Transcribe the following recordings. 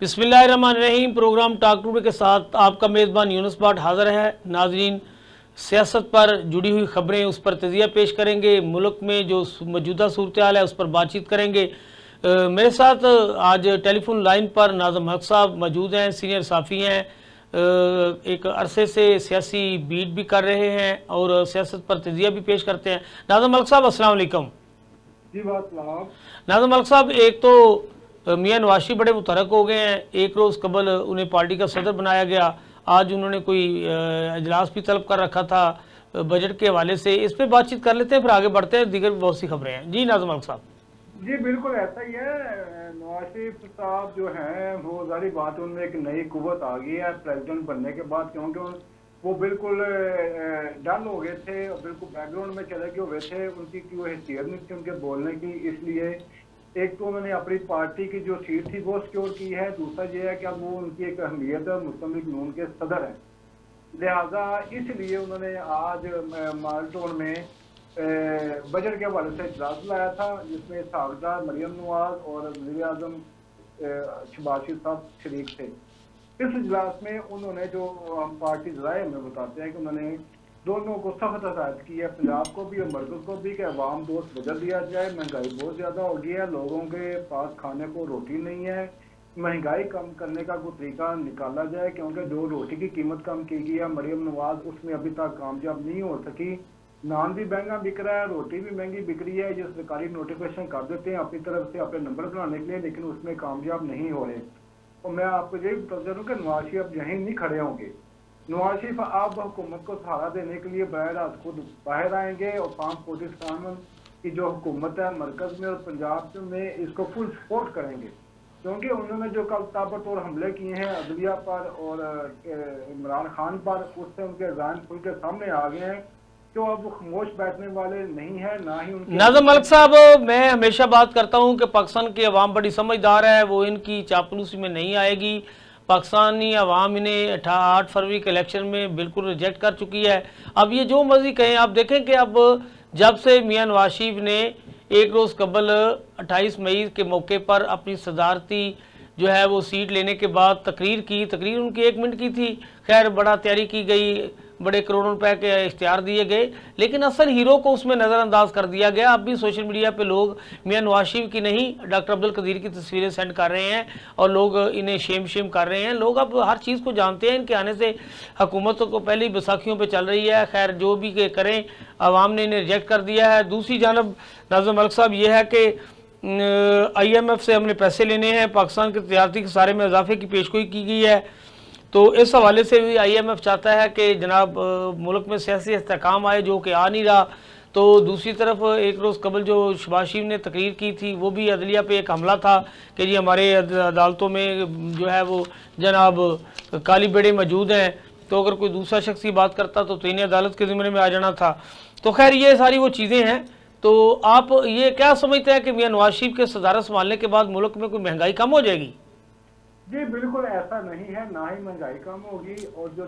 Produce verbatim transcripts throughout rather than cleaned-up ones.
बिस्मिल्लाहिर्रहमानिर्रहीम। Programme talk today के साथ आपका मेज़बान यूनुस बाट हाज़िर है। नाजरीन, सियासत पर जुड़ी हुई ख़बरें, उस पर तजिया पेश करेंगे। मुल्क में जो मौजूदा सूरत हाल है उस पर बातचीत करेंगे। आ, मेरे साथ आज टेलीफोन लाइन पर नाज़म हक साहब मौजूद हैं। सीनियर साफ़ी हैं, एक अरसे से सियासी बीट भी कर रहे हैं और सियासत पर तजिया भी पेश करते हैं। नाज़म हक साहब, अस्सलाम वालेकुम। जी बात नाज़म हक साहब, एक तो मियां नवाज शरीफ बड़े मुतहरक हो गए हैं। एक रोज़ कबल उन्हें पार्टी का सदर बनाया गया। आज उन्होंने कोई अजलास भी तलब कर रखा था बजट के हवाले से। इस पर बातचीत कर लेते हैं, फिर आगे बढ़ते हैं। दीगर बहुत सी खबरें हैं। जी नाज़म हक साहब। जी बिल्कुल ऐसा ही है। नवाज शरीफ साहब जो हैं वो जारी बात, उनमें एक नई कुव्वत आ गई है प्रेसिडेंट बनने के बाद, क्योंकि वो बिल्कुल डल हो गए थे और बिल्कुल बैकग्राउंड में चले गए हुए थे। उनकी कोई हैसियत नहीं थी उनके बोलने की। इसलिए एक तो उन्होंने अपनी पार्टी की जो सीट थी वो सिक्योर की है। दूसरा ये है कि अब वो उनकी एक अहमियत है, मुस्लिम लीग नून के सदर हैं। लिहाजा इसलिए उन्होंने आज मालटोन में बजट के हवाले से इजलास लाया था, जिसमें सागदार मरियम नवाज और वज़ीर आज़म शहबाज शरीफ साहब शरीक थे। इस इजलास में उन्होंने, जो हम पार्टी ज़राए में बताते हैं, कि उन्होंने दोनों को सख्त हदायत की है, पंजाब को भी और मरकज़ को भी, कि अवाम दोस्त बदल दिया जाए। महंगाई बहुत ज़्यादा हो गई है, लोगों के पास खाने को रोटी नहीं है। महंगाई कम करने का कोई तरीका निकाला जाए, क्योंकि जो रोटी की कीमत कम की गई है मरियम नवाज, उसमें अभी तक कामयाब नहीं हो सकी। नान भी महंगा बिक रहा है, रोटी भी महंगी बिक रही है। जो सरकारी नोटिफिकेशन कर देते हैं अपनी तरफ से अपने नंबर बनाने के लिए, लेकिन उसमें कामयाब नहीं हो रहे। और मैं आपको यही बता दूँ कि नवाज शरीफ अब यहीं नहीं खड़े होंगे। नवाज शरीफ अब हुकूमत को सहारा देने के लिए बराह रास्त खुद बाहर आएंगे और पाँच पाकिस्तान की जो हुकूमत है मरकज़ में और पंजाब में, इसको फुल सपोर्ट करेंगे। क्योंकि उन्होंने जो कल ताबड़तोड़ हमले किए हैं अदलिया पर और इमरान खान पर, उससे उनके ज़ान खुल के सामने आ गए हैं। तो अब वो खामोश बैठने वाले नहीं है, ना ही उनके। नाज़म मलिक साहब, मैं हमेशा बात करता हूं कि पाकिस्तान की अवाम बड़ी समझदार है, वो इनकी चापलूसी में नहीं आएगी। पाकिस्तानी अवाम इन्हें आठ फरवरी के इलेक्शन में बिल्कुल रिजेक्ट कर चुकी है। अब ये जो मर्जी कहें, आप देखें कि अब जब से मियां नवाज शरीफ ने एक रोज़ कबल अट्ठाईस मई के मौके पर अपनी सदारती जो है वो सीट लेने के बाद तकरीर की, तकरीर उनकी एक मिनट की थी। खैर, बड़ा तैयारी की गई, बड़े करोड़ों रुपए के इख्तियार दिए गए, लेकिन असल हीरो को उसमें नज़रअंदाज कर दिया गया। अब भी सोशल मीडिया पे लोग मियां नवाज शरीफ की नहीं, डॉक्टर अब्दुल कदीर की तस्वीरें सेंड कर रहे हैं और लोग इन्हें शेम शेम कर रहे हैं। लोग अब हर चीज़ को जानते हैं, इनके आने से हुकूमत को पहले ही बैसाखियों पर चल रही है। खैर, जो भी करें, आवाम ने इन्हें रिजेक्ट कर दिया है। दूसरी जानब नाज़िम मलिक साहब, ये है कि आई एम एफ से हमने पैसे लेने हैं, पाकिस्तान के तजारती खसारे में इजाफे की पेशगोई की गई है। तो इस हवाले से भी आई एम एफ चाहता है कि जनाब मुल्क में सियासी इस्तेहकाम आए, जो कि आ नहीं रहा। तो दूसरी तरफ एक रोज़ कबल जो शहबाज शरीफ ने तकरीर की थी, वो भी अदलिया पे एक हमला था कि जी हमारे अदालतों में जो है वो जनाब काली बेड़े मौजूद हैं, तो अगर कोई दूसरा शख्स की बात करता तो तीन अदालत के ज़िम्मे में आ जाना था। तो खैर, ये सारी वो चीज़ें हैं। तो आप ये क्या समझते हैं कि मियां नवाज शरीफ के सदारत संभालने के बाद मुल्क में कोई महंगाई कम हो जाएगी? जी बिल्कुल ऐसा नहीं है, ना ही महंगाई कम होगी। और जो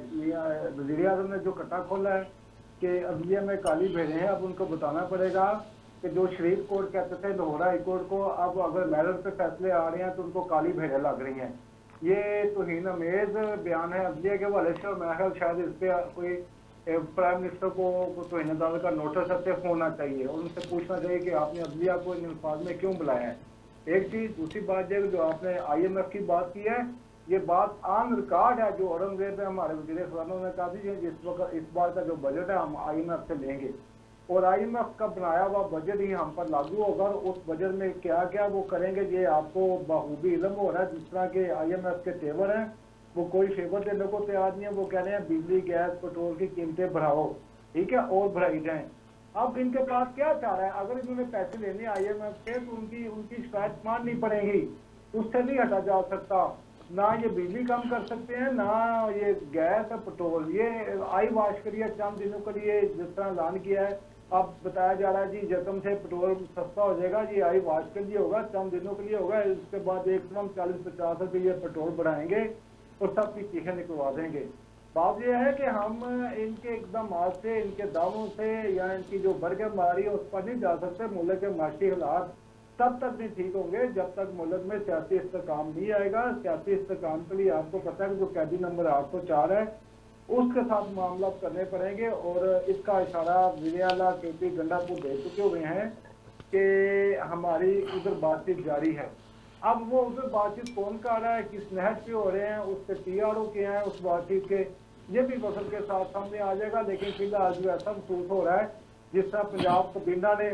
वज़ीर आज़म ने जो कट्टा खोला है कि अदलिया में काली भेड़े हैं, अब उनको बताना पड़ेगा कि जो शरीफ कोर्ट कहते थे लाहौर हाई कोर्ट को, अब अगर मेरिट पे फैसले आ रहे हैं तो उनको काली भेड़े लग रही हैं। ये तौहीन अमेज बयान है अदलिया के हवाले से, और मेरा ख्याल शायद इस पर कोई प्राइम मिनिस्टर को तौहीन अदालत का नोटिस सबसे होना चाहिए और उनसे पूछना चाहिए कि आपने अदलिया को इन अल्फाज में क्यों बुलाया है। एक चीज। दूसरी बात है, जो आपने आई एम एफ की बात की है, ये बात ऑन रिकॉर्ड है। जो औरंगजेब है हमारे वज़ीर ख़ज़ाना ने कहा था जिस वक्त इस बार का जो बजट है हम आई एम एफ से लेंगे, और आई एम एफ का बनाया हुआ बजट ही हम पर लागू होगा। और उस बजट में क्या क्या वो करेंगे, ये आपको बखूबी इल्म हो रहा है। जिस तरह के आई एम एफ के तेवर हैं, वो कोई फेवर देने को तैयार नहीं है। वो कह रहे हैं बिजली, गैस, पेट्रोल की कीमतें बढ़ाओ, ठीक है, और बढ़ाई जाएँ। अब इनके पास क्या चाह रहा है? अगर इन्होंने पैसे लेने आई एम एफ से तो उनकी उनकी शिकायत माननी पड़ेगी, उससे नहीं हटा जा सकता। ना ये बिजली कम कर सकते हैं, ना ये गैस और पेट्रोल। ये आई वाश करिए चंद दिनों के लिए, जिस तरह ऐलान किया है। अब बताया जा रहा है जी जख्म से पेट्रोल सस्ता हो जाएगा, ये आई वाश के लिए होगा, चंद दिनों के लिए होगा। इसके बाद एक सौ चालीस पचास रुपये पेट्रोल बढ़ाएंगे और सबकी चीखें निकलवा देंगे। बात यह है कि हम इनके एकदम से, इनके दावों से या इनकी जो बरगमारी है उस पर नहीं जा सकते। मुल्क के माशी हालात तब तक नहीं ठीक होंगे जब तक मुल्क में सियासी इस्तेकाम नहीं आएगा। सियासी इस्तेकाम के लिए आपको पता है कि जो कैदी नंबर आठ सौ चार है उसके साथ मामला करने पड़ेंगे, और इसका इशारा विजयाला के पी गंडापुर दे चुके हुए हैं कि हमारी उधर बातचीत जारी है। अब वो उधर बातचीत कौन कर रहा है, किस नहज पे हो रहे हैं, उसके टी आर ओ के हैं उस बातचीत के, ये भी वक्त के साथ सामने आ जाएगा। लेकिन फिलहाल जो ऐसा महसूस हो रहा है जिस तरह पंजाब कबीना ने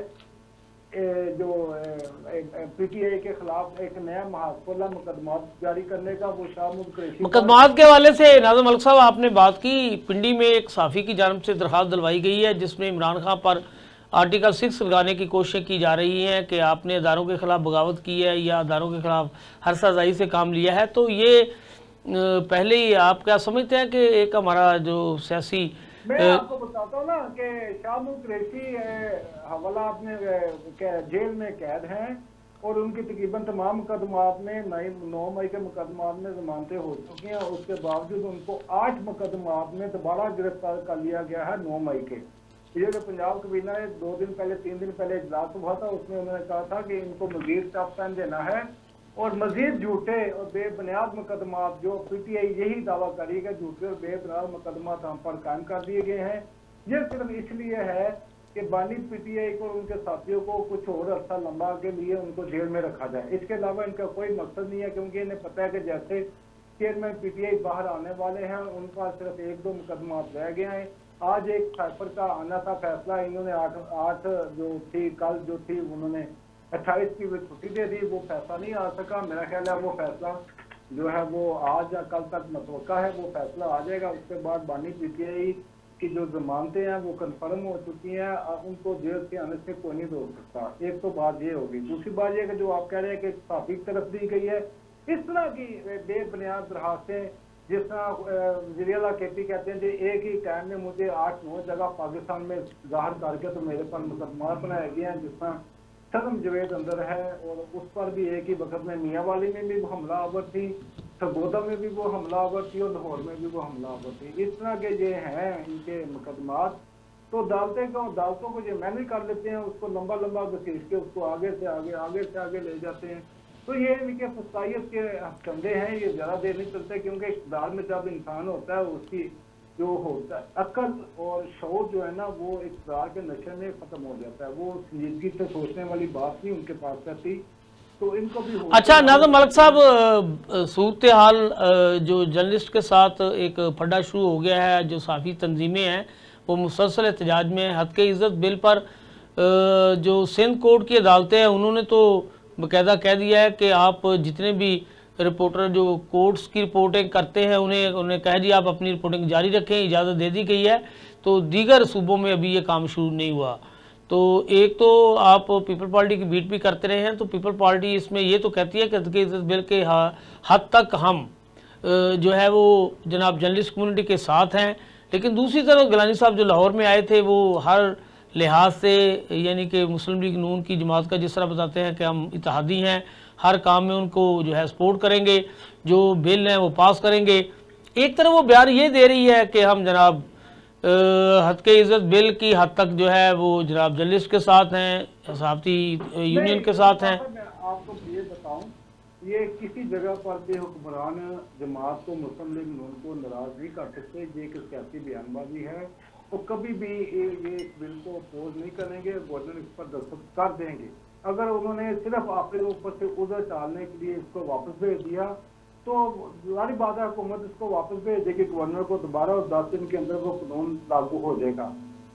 जो पीटीआई के खिलाफ एक नया महाफला मुकदमा जारी करने का वो शाहमुद कुरैशी मुकदमात के हवाले से नाज़िम मलिक साहब आपने बात की। पिंडी में एक साफ़ी की जानब से दरख्वास्त दिलवाई गई है जिसमें इमरान खान पर आर्टिकल सिक्स लगाने की कोशिश की जा रही है कि आपने अदारों के खिलाफ बगावत की है या अदारों के खिलाफ हर सजाई से काम लिया है। तो ये पहले ही आप क्या समझते हैं कि एक हमारा जो सियासी, मैं आपको बताता हूँ ना कि शाहमुद कुरैशी हवाला आपने जेल में कैद हैं और उनकी तकरीबन तमाम मुकदमात में नौ मई के मुकदमात में जमानतें हो चुकी हैं। उसके बावजूद उनको आठ मुकदमात में दोबारा गिरफ्तार कर लिया गया है नौ मई के। ये जो पंजाब कबीना ने दो दिन पहले तीन दिन पहले इजलास हुआ था उसमें उन्होंने कहा था कि इनको मजीद टफ टाइम देना है और मजीद झूठे और बेबुनियाद मुकदमात, जो पीटीआई यही दावा करी कि झूठे और बेबुनियाद मुकदमात हम पर कायम कर दिए गए हैं। ये सिर्फ इसलिए है कि बानी पीटीआई को उनके साथियों को कुछ और अर्सा लंबा के लिए उनको जेल में रखा जाए। इसके अलावा इनका कोई मकसद नहीं है, क्योंकि इन्हें पता है कि जैसे चेयरमैन पीटीआई बाहर आने वाले हैं उनका सिर्फ एक दो मुकदमात रह गए हैं। आज एक साइफर का आना था फैसला, इन्होंने आठ आठ जो थी कल जो थी उन्होंने अट्ठाईस की वो छुट्टी दे दी, वो फैसला नहीं आ सका। मेरा ख्याल है वो फैसला जो है वो आज या कल तक मतवक्का है, वो फैसला आ जाएगा। उसके बाद बानी पीटीआई की जो जमानतें हैं वो कन्फर्म हो चुकी हैं, उनको जेल से आने से कोई नहीं रोक सकता। एक तो बात ये होगी। दूसरी बात ये कि जो आप कह रहे हैं कि साफी तरफ दी गई है, इस तरह की बेबुनियाद दरखास्तें जिस तरह वज़ीर-ए-आला के पी कहते हैं कि एक ही टाइम में मुझे आठ नौ जगह पाकिस्तान में जाहिर करके तो मेरे पर मुकदमा बनाए गए हैं, जिस तरह सदम जवेद अंदर है और उस पर भी एक ही वक्त में मियाँ वाली में भी वो हमलावर थी, सरगोदा में भी वो हमलावर थी और लाहौर में भी वो हमलावर थी। इस तरह के ये हैं इनके मुकदमात, तो अदालतें को अदालतों को ये मैनेज कर लेते हैं, उसको लंबा लंबा घसीट के उसको आगे से आगे आगे से आगे ले जाते हैं। तो ये इनके फसाइयत के चंदे हैं, ये ज़्यादा देर नहीं चलते, क्योंकि इक़्तिदार में जब इंसान होता है उसकी जो होता है अक्ल और शऊर जो है ना वो इक़्तिदार के नशे में ख़त्म हो जाता है, वो संजीदगी से सोचने वाली बात नहीं उनके पास रहती। तो इनको भी अच्छा नाज़िम मलिक साहब, सूरत हाल जो जर्नलिस्ट के साथ एक फड्डा शुरू हो गया है, जो साफ़ी तंजीमें हैं वो मुसलसल एहतजाज में हद के इज़्ज़त बिल पर जो सिंध कोर्ट की अदालतें हैं उन्होंने तो बाकायदा कह दिया है कि आप जितने भी रिपोर्टर जो कोर्ट्स की रिपोर्टिंग करते हैं उन्हें उन्हें कह दिया आप अपनी रिपोर्टिंग जारी रखें, इजाज़त दे दी गई है। तो दीगर सूबों में अभी ये काम शुरू नहीं हुआ। तो एक तो आप पीपल पार्टी की बीट भी करते रहे हैं, तो पीपल पार्टी इसमें ये तो कहती है कि इस बिल के हद तक हम जो है वो जनाब जर्नलिस्ट कम्युनिटी के साथ हैं, लेकिन दूसरी तरफ गिलानी साहब जो लाहौर में आए थे वो हर लिहाज से यानी कि मुस्लिम लीग नून की जमात का जिस तरह बताते हैं कि हम इत्तेहादी हैं, हर काम में उनको जो है सपोर्ट करेंगे, जो बिल हैं वो पास करेंगे। एक तरफ वो बयान ये दे रही है कि हम जनाब हद के इज़्ज़त बिल की हद तक जो है वो जनाब जर्नलिस्ट के साथ हैं, सहाफ़ती यूनियन के साथ हैं। मैं आपको ये बताऊं, ये किसी जगह पर भी हुक्मरान जमात को मुस्लिम लीग नून को नाराज नहीं कर सकते। ये एक सियासी बयानबाजी है, तो कभी भी ये इस बिल को अपोज नहीं करेंगे, गवर्नर इस पर दस्तखत कर देंगे। अगर उन्होंने सिर्फ अपने ऊपर से उधर टालने के लिए इसको वापस भेज दिया तो सारी बात है हुकूमत इसको वापस भेज देगी गवर्नर को दोबारा, और दस दिन के अंदर वो कानून लागू हो जाएगा।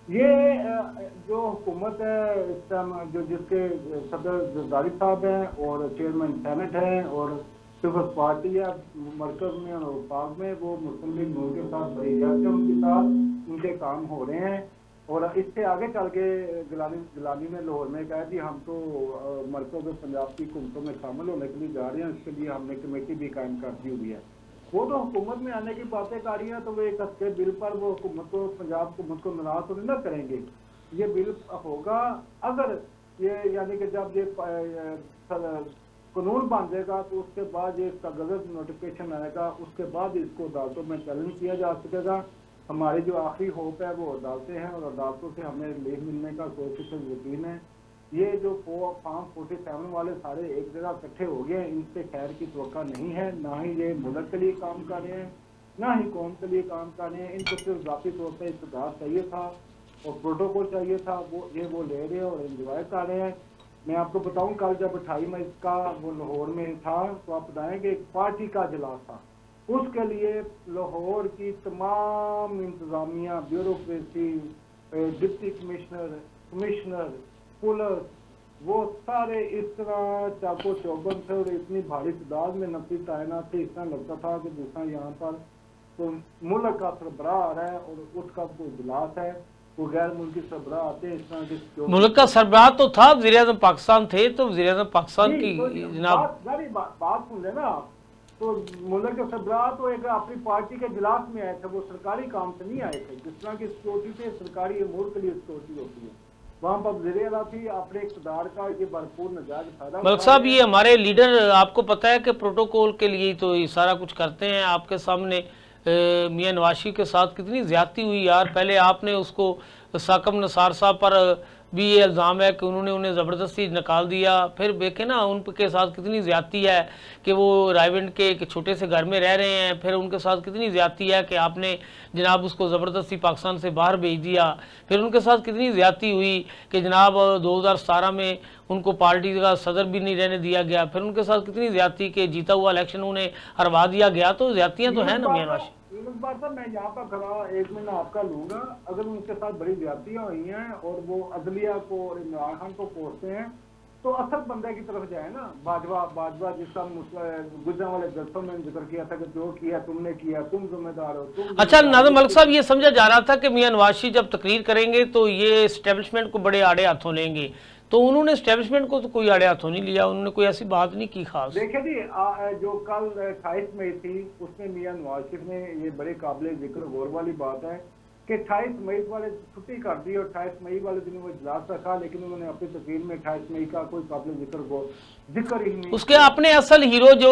ये जो हुकूमत है इस टाइम जो जिसके सदर जरदारी साहब हैं और चेयरमैन सेनेट हैं और पीपल्स पार्टी है मरकज में और वफाक में, वो मुस्लिम लीग नून के साथ बड़ी जाते हैं, उनके साथ उनके काम हो रहे हैं। और इससे आगे चल के गिलानी गिलानी ने लाहौर में कहा कि हम तो मरकज और पंजाब की हुकूमतों में शामिल होने के लिए जा रहे हैं, इसके लिए हमने कमेटी भी कायम कर दी हुई है। वो तो हुकूमत में आने की बातें कर रही हैं, तो वो एक अच्छे बिल पर वो हुकूमत को पंजाब हुकूमत को नाराज तो नहीं करेंगे। ये बिल होगा अगर ये यानी कि जब ये कानून बन जाएगा तो उसके बाद ये इसका गजट नोटिफिकेशन आएगा, उसके बाद इसको अदालतों में चैलेंज किया जा सकेगा। हमारी जो आखिरी होप है वो अदालतें हैं और अदालतों से हमें लीव मिलने का कोई फीसद यकीन है। ये जो फार्म फोर्टी सेवन वाले सारे एक जगह इकट्ठे हो गए हैं, इनसे खैर की तवक्का नहीं है। ना ही ये मुल्क के लिए काम कर रहे हैं, ना ही कौम के लिए काम कर रहे हैं। इनको सिर्फ जाती तौर पर इक़्तिदार चाहिए था और प्रोटोकॉल चाहिए था, वो ये वो ले रहे हैं और एंजॉय कर रहे हैं। मैं आपको बताऊं, कल जब अट्ठाईस मई का वो लाहौर में था, तो आप बताएंगे एक पार्टी का इजलास था, उसके लिए लाहौर की तमाम इंतजामिया, bureaucracy, deputy commissioner, commissioner, police, वो सारे इस तरह चाको चौबंद थे और इतनी भारी तादाद में नफी तैनात थे, इस तरह लगता था कि दूसरा यहाँ पर तो मुल्क का सरबराह आ रहा है और उसका कोई इजलास है, वो गैर मुल्की सरबराह आते हैं। इस तरह के मुल्क का सरबराह तो था, वज़ीर-ए-आज़म पाकिस्तान थे, तो वज़ीर-ए-आज़म पाकिस्तान की जनाब बात सुन लेना आप, तो मुल्क के सरबराह तो एक अपनी पार्टी के इजलास में आए थे, वो सरकारी काम से नहीं आए थे। जिस तरह की सिक्योरिटी थे, सरकारी अमूर के लिए सिक्योरिटी होती है, वहाँ पर वज़ीर-ए-आला थी, अपने इक़्तिदार का ये भरपूर नजायज़ फायदा। मलिक साहब, ये हमारे लीडर, आपको पता है कि प्रोटोकॉल के लिए तो ये सारा कुछ करते हैं। आपके सामने मियां नवाज शरीफ के साथ कितनी ज्यादती हुई यार। पहले आपने उसको साकम नसार साहब पर भी ये इल्ज़ाम है कि उन्होंने उन्हें ज़बरदस्ती निकाल दिया। फिर देखे ना उनके साथ कितनी ज़्यादती है कि वो रायविंड के एक छोटे से घर में रह रहे हैं। फिर उनके साथ कितनी ज़्यादती है कि आपने जनाब उसको ज़बरदस्ती पाकिस्तान से बाहर भेज दिया। फिर उनके साथ कितनी ज़्यादती हुई कि जनाब दो हज़ार सतारह में उनको पार्टी का सदर भी नहीं रहने दिया गया। फिर उनके साथ कितनी ज़्यादती कि जीता हुआ इलेक्शन उन्हें हरवा दिया गया। तो ज़्यादतियाँ तो हैं ना मियां नवाज। साहब मैं यहाँ पर खड़ा एक महीना आपका लूंगा, अगर उनके साथ बड़ी ज्यादतियां हुई हैं और वो अदलिया को और इमरान खान को कोसते हैं, तो असल बंदे की तरफ जाए ना। बाजवा बाजवा जिसका गुजरा वाले जलसों में जिक्र किया था कि जो किया तुमने किया, तुम जिम्मेदार हो, तुम। अच्छा नाज़िम मलिक साहब, ये समझा जा रहा था कि मियां नवाज शरीफ जब तकरीर करेंगे तो ये एस्टेब्लिशमेंट को बड़े आड़े हाथों लेंगे, तो उन्होंने एस्टेब्लिशमेंट को तो कोई आड़े हाथों नहीं लिया, उन्होंने कोई ऐसी बात नहीं की खास। देखिए जी, जो कल अट्ठाईस मई थी उसमें मियां नवाज शरीफ ने ये बड़े काबिल जिक्र गौर वाली बात है कि अट्ठाईस मई वाले छुट्टी कर दी और अट्ठाईस मई वाले दिन वो इजलास रखा, लेकिन उन्होंने अपनी तकरीर में अट्ठाईस मई का कोई काबिल जिक्र गौर जिक्र ही नहीं। उसके अपने असल हीरो जो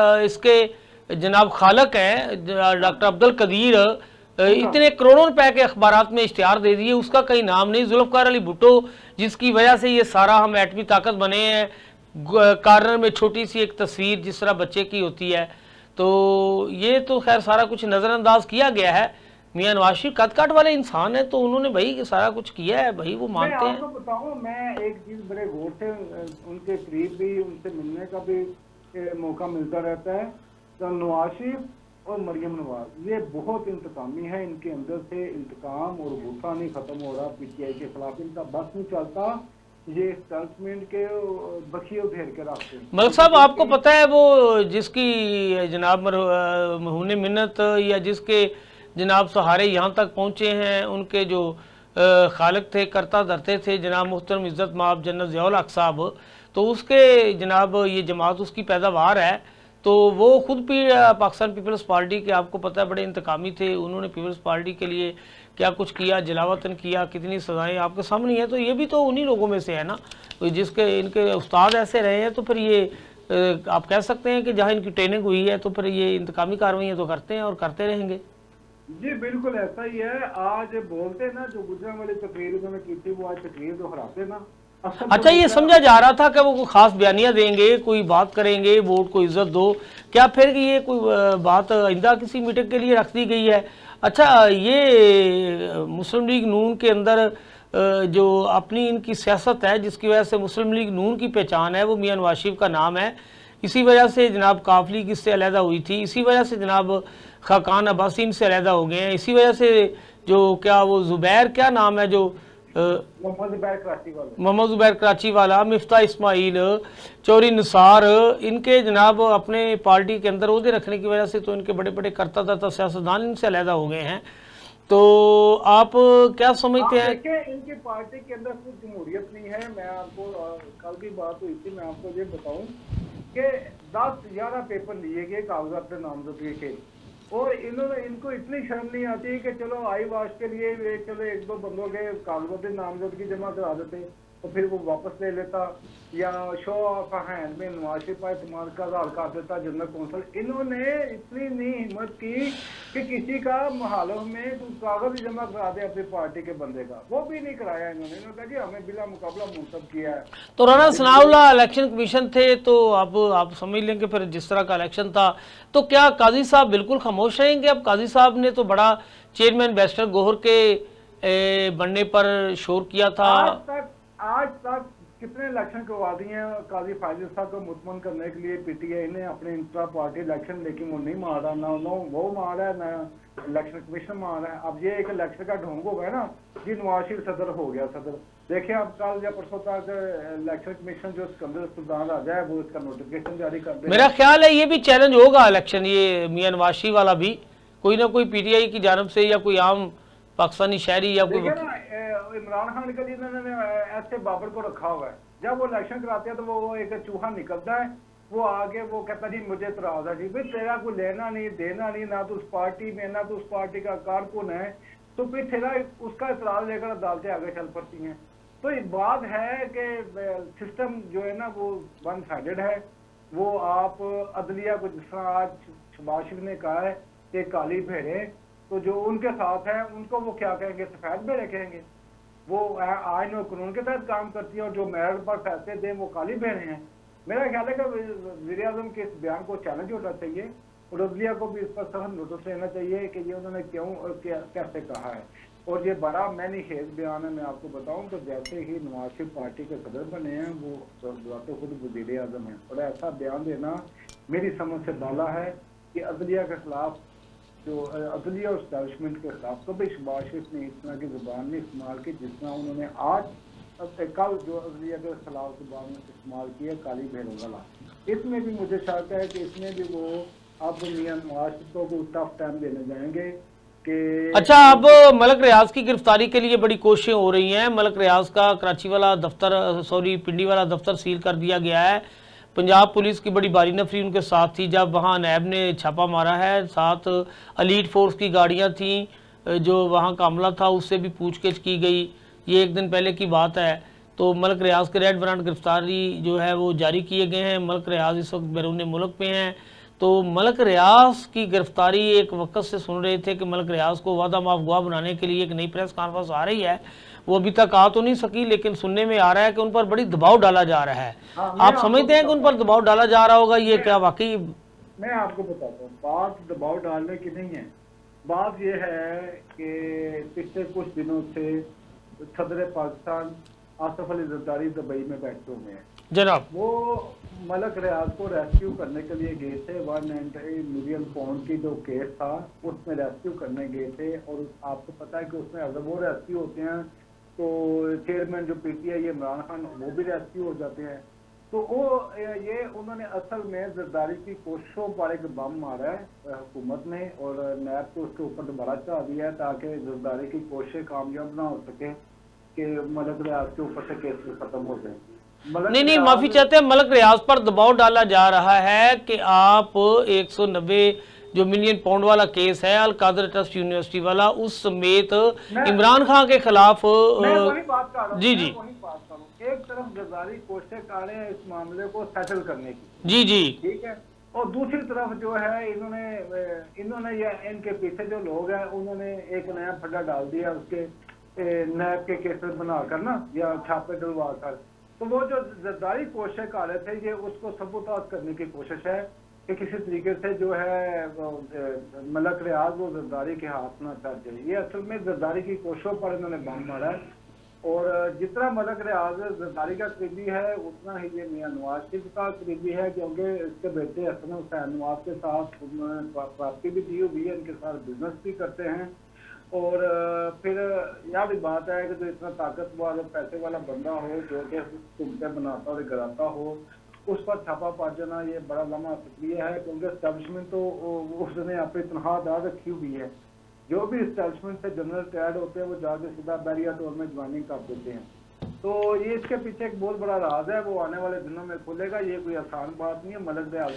इसके जनाब खालक हैं डॉक्टर अब्दुल कदीर, इतने करोड़ों रुपए के अखबारात में इश्तिहार दे दिए, उसका कहीं नाम नहीं। जुल्फकार अली भुट्टो, जिसकी वजह से ये सारा हम एटमी ताकत बने हैं, कार्नर में छोटी सी एक तस्वीर जिस तरह बच्चे की होती है, तो ये तो खैर सारा कुछ नज़रअंदाज किया गया है। मियां नवाज शरीफ कद काट वाले इंसान है, तो उन्होंने भाई सारा कुछ किया है, भाई वो मानते हैं। मैं आपको बताऊं, मैं एक चीज बड़े गौर से उनके करीब भी उनसे मिलने का भी मौका मिलता रहता है, तो नवाज शरीफ और मरियम नवाज ये बहुत इंतकामी है। इनके अंदर से इंतकाम और गुस्सा नहीं खत्म हो रहा पीटीआई के खिलाफ, इनका बस नहीं चलता, ये स्टेटमेंट के बखिए घेर के रखते हैं। मलिक साहब, आपको पता है वो जिसकी जनाब मरहून मिन्नत या जिसके जनाब सहारे यहाँ तक पहुँचे हैं, उनके जो खालिक थे, करता धरते थे, जनाब मुहतरम इज़्ज़त माब जन्नत ज़ियाउल हक साहब, तो उसके जनाब ये जमात उसकी पैदावार है, तो वो खुद भी पाकिस्तान पीपल्स पार्टी के, आपको पता है, बड़े इंतकामी थे। उन्होंने पीपल्स पार्टी के लिए क्या कुछ किया, जलावतन किया, कितनी सजाएं आपके सामने है। तो ये भी तो उन्हीं लोगों में से है ना, तो जिसके इनके उस्ताद ऐसे रहे हैं, तो फिर ये आप कह सकते हैं कि जहाँ इनकी ट्रेनिंग हुई है, तो फिर ये इंतकामी कार्रवाइयाँ तो करते हैं और करते रहेंगे। जी बिल्कुल ऐसा ही है। आज बोलते ना जो गुजरा वाली तकरीर उन्होंने की थी, वो आज तकरीर दोहराते ना। अच्छा, ये समझा जा रहा था कि वो कोई खास बयानिया देंगे, कोई बात करेंगे, वोट को इज्जत दो, क्या फिर ये कोई बात आइंदा किसी मीटिंग के लिए रख दी गई है? अच्छा, ये मुस्लिम लीग नून के अंदर जो अपनी इनकी सियासत है, जिसकी वजह से मुस्लिम लीग नून की पहचान है वो मियां नवाज शरीफ का नाम है, इसी वजह से जनाब काफ लीग इससे अलहदा हुई थी, इसी वजह से जनाब खाकान अब्बासी से अलहदा हो गए हैं, इसी वजह से जो क्या वो जुबैर क्या नाम है जो मोहम्मद जुबैर कराची वाला, मिफ्ता इस्माइल, चौरी निसार, इनके जनाब अपने पार्टी के अंदर ओहदे रखने की वजह से तो इनके बड़े बड़े करता धरता सियासतदान इनसे अलहदा हो गए हैं। तो आप क्या समझते हैं? इनकी पार्टी के अंदर कुछ जमहूरियत नहीं है। मैं आपको कल की बात हुई थी, मैं आपको ये बताऊं कि दस ग्यारह पेपर लिए गए कागजात नामजदगी के, और इन्होंने इनको इतनी शर्म नहीं आती कि चलो आई वाश के लिए चलो एक दो बंदों के कागजात नामजदगी जमा करा देते। तो फिर वो वापस ले लेता, या शो ऑफ हैंड में नवाज शरीफ का इस्तेमाल का हल कर देता जनरल कौंसल। इन्होंने इतनी नहीं हिम्मत की कि किसी का महालों में कागज जमा करा दे अपनी पार्टी के बंदे का, वो भी नहीं कराया इन्होंने। इन्होंने कहा जी हमें बिला मुकाबला मुंतब किया है। तो राना सनाउल्लाह इलेक्शन कमीशन थे, तो अब आप समझ लें कि फिर जिस तरह का इलेक्शन था, तो क्या काजी साहब बिल्कुल खामोश रहेंगे? अब काजी साहब ने तो बड़ा चेयरमैन बैरिस्टर गोहर के बनने पर शोर किया था। आज तक आज तक कितने इलेक्शन करवा दिए हैं काजी फाजिल साहब को मुतमन करने के लिए पीटीआई ने अपने इंट्रा पार्टी इलेक्शन, लेकिन वो नहीं मार रहा, ना नो वो मार रहा है ना इलेक्शन कमीशन मार रहा है। अब ये एक इलेक्शन का ढोंग हो गया ना जी, नवाज शरीफ सदर हो गया सदर। देखिए अब कल या परसों तक इलेक्शन कमीशन जो सिकंदर सुल्तान राजा है वो इसका नोटिफिकेशन जारी कर दे। मेरा ख्याल है ये भी चैलेंज होगा इलेक्शन, ये मियां नवाज शरीफ वाला भी कोई ना कोई पीटीआई की जानब से या कोई आम पाकिस्तानी शहरी या कोई इमरान खान के लिए इन्होंने ऐसे बाबर को रखा हुआ है, जब वो इलेक्शन कराते हैं तो वो एक चूहा निकलता है, वो आगे वो कहता जी मुझे इतराज है जी, भाई तेरा कोई लेना नहीं देना नहीं, ना तो उस पार्टी में ना तो उस पार्टी का कारकुन है, तो फिर तेरा उसका इतराज लेकर अदालतें आगे चल पड़ती हैं। तो ये बात है कि सिस्टम जो है ना वो वन साइडेड है। वो आप अदलिया को जिस तरह आज शहबाज शरीफ ने कहा है कि काली भेड़े, तो जो उनके साथ है उनको वो क्या कहेंगे, सफेद भेड़े कहेंगे। वो आइन और कानून के तहत काम करती है और जो मेरिट पर फैसले दें वो काली भेड़े हैं। मेरा ख्याल है कि वज़ीर आज़म के इस बयान को चैलेंज होना चाहिए और अदलिया को भी इस पर सख्त नोटिस लेना चाहिए कि ये उन्होंने क्यों और क्या कैसे कहा है। और ये बड़ा मैंने खेज बयान है, मैं आपको बताऊं तो जैसे ही नवाज शरीफ पार्टी के सदर बने हैं वो तो खुद वज़ीर आज़म है, और ऐसा बयान देना मेरी समझ से बाला है कि अदलिया के खिलाफ, जो अदलिया और एस्टैब्लिशमेंट के खिलाफ कभी शहबाज शरीफ ने इस तरह की जुबान नहीं इस्तेमाल की जिस तरह उन्होंने आज कल जो अदलिया के खिलाफ जुबान इस्तेमाल की है, काली भेड़ों वाला। इसमें भी मुझे शक है कि इसमें भी वो अब मियां नवाज शरीफ को टफ टाइम देने जाएंगे कि अच्छा। अब मलक रियाज की गिरफ्तारी के लिए बड़ी कोशिशें हो रही हैं। मलक रियाज का कराची वाला दफ्तर, सॉरी पिंडी वाला दफ्तर सील कर दिया गया है। पंजाब पुलिस की बड़ी बारी नफरी उनके साथ थी जब वहाँ नैब ने छापा मारा है। साथ अलीट फोर्स की गाड़ियाँ थीं, जो वहाँ का अमला था उससे भी पूछगिछ की गई। ये एक दिन पहले की बात है। तो मलक रियाज के रेड वारंट गिरफ्तारी जो है वो जारी किए गए हैं। मलक रियाज इस वक्त बैरून मुल्क पे हैं। तो मलक रियाज की गिरफ्तारी एक वक्त से सुन रहे थे कि मलक रियाज को वादा माफ गवाह बनाने के लिए एक नई प्रेस कॉन्फ्रेंस आ रही है, वो अभी तक आ तो नहीं सकी, लेकिन सुनने में आ रहा है कि उन पर बड़ी दबाव डाला जा रहा है। हाँ, आप समझते हैं कि उन पर दबाव डाला जा रहा होगा? ये क्या वाकई? मैं आपको बताता हूँ, बात दबाव डालने की नहीं है। बात यह है कि पिछले कुछ दिनों से सदर पाकिस्तान आसिफ अली जरदारी दुबई में बैठे हुए हैं जनाब। वो मलक रियाज को रेस्क्यू करने के लिए गए थे। वन नाइन्टी मिलियन पाउंड की जो केस था उसमें रेस्क्यू करने गए थे, और आपको पता है कि उसमें अगर वो रेस्क्यू होते हैं तो चेयरमैन जो पीटीआई इमरान खान वो भी रेस्क्यू हो जाते हैं। तो वो ये उन्होंने असल में जरदारी की कोशिशों पर एक बम मारा है हुकूमत ने, और नैब को उसके ऊपर दोबारा चढ़ा दिया है ताकि जरदारी की कोशिशें कामयाब ना हो सके कि मलक रियाज के ऊपर से केस खत्म हो जाए। नहीं नहीं माफी चाहते हैं, मलक रियाज पर दबाव डाला जा रहा है कि आप एक सौ नब्बे जो मिलियन पाउंड वाला केस है अल कादर ट्रस्ट यूनिवर्सिटी वाला, उस समेत इमरान खान के खिलाफ। मैं वही बात कर रहा हूं, जी जी वही बात कर रहा हूं। एक तरफ जरदारी कोशिशें कर रहे हैं इस मामले को सेटल करने की, जी जी ठीक है, और दूसरी तरफ जो है इन्होंने इन्होंने या इनके पीछे जो लोग हैं उन्होंने एक नया फड्डा डाल दिया उसके नैब के केसेस बनाकर ना, या छापे डलवा कर। तो वो जो जरदारी कोशिशें कर रहे थे ये उसको सबूताज करने की कोशिश है कि किसी तरीके से जो है मलक रियाज वो जरदारी के हाथ ना चढ़ जाए। ये असल में जरदारी की कोशिशों पर इन्होंने बम मारा है, और जितना मलक रियाज जरदारी का करीबी है उतना ही ये मियां नवाज शरीफ का करीबी है, क्योंकि इसके बेटे हसन हुसैन नवाज के साथ प्रॉपर्टी भी दी हुई है, इनके साथ बिजनेस भी करते हैं। और फिर यह भी बात है कि जो इतना ताकतवर पैसे वाला बंदा हो जो कि हुकूमतें बनाता और गिराता हो, उस पर छापा पड़ जाना ये बड़ा लम्हा सक्रिय है, क्योंकि एस्टैब्लिशमेंट तो उसने अपनी तनख्वाह रखी हुई है। जो भी एस्टैब्लिशमेंट से जनरल रिटायर्ड होते हैं वो जाके सीधा बैरिया टोल में ज्वाइनिंग कर देते हैं। तो ये इसके पीछे एक बहुत बड़ा राज है, वो आने वाले दिनों में खुलेगा। ये कोई आसान बात नहीं है। मलक दयाल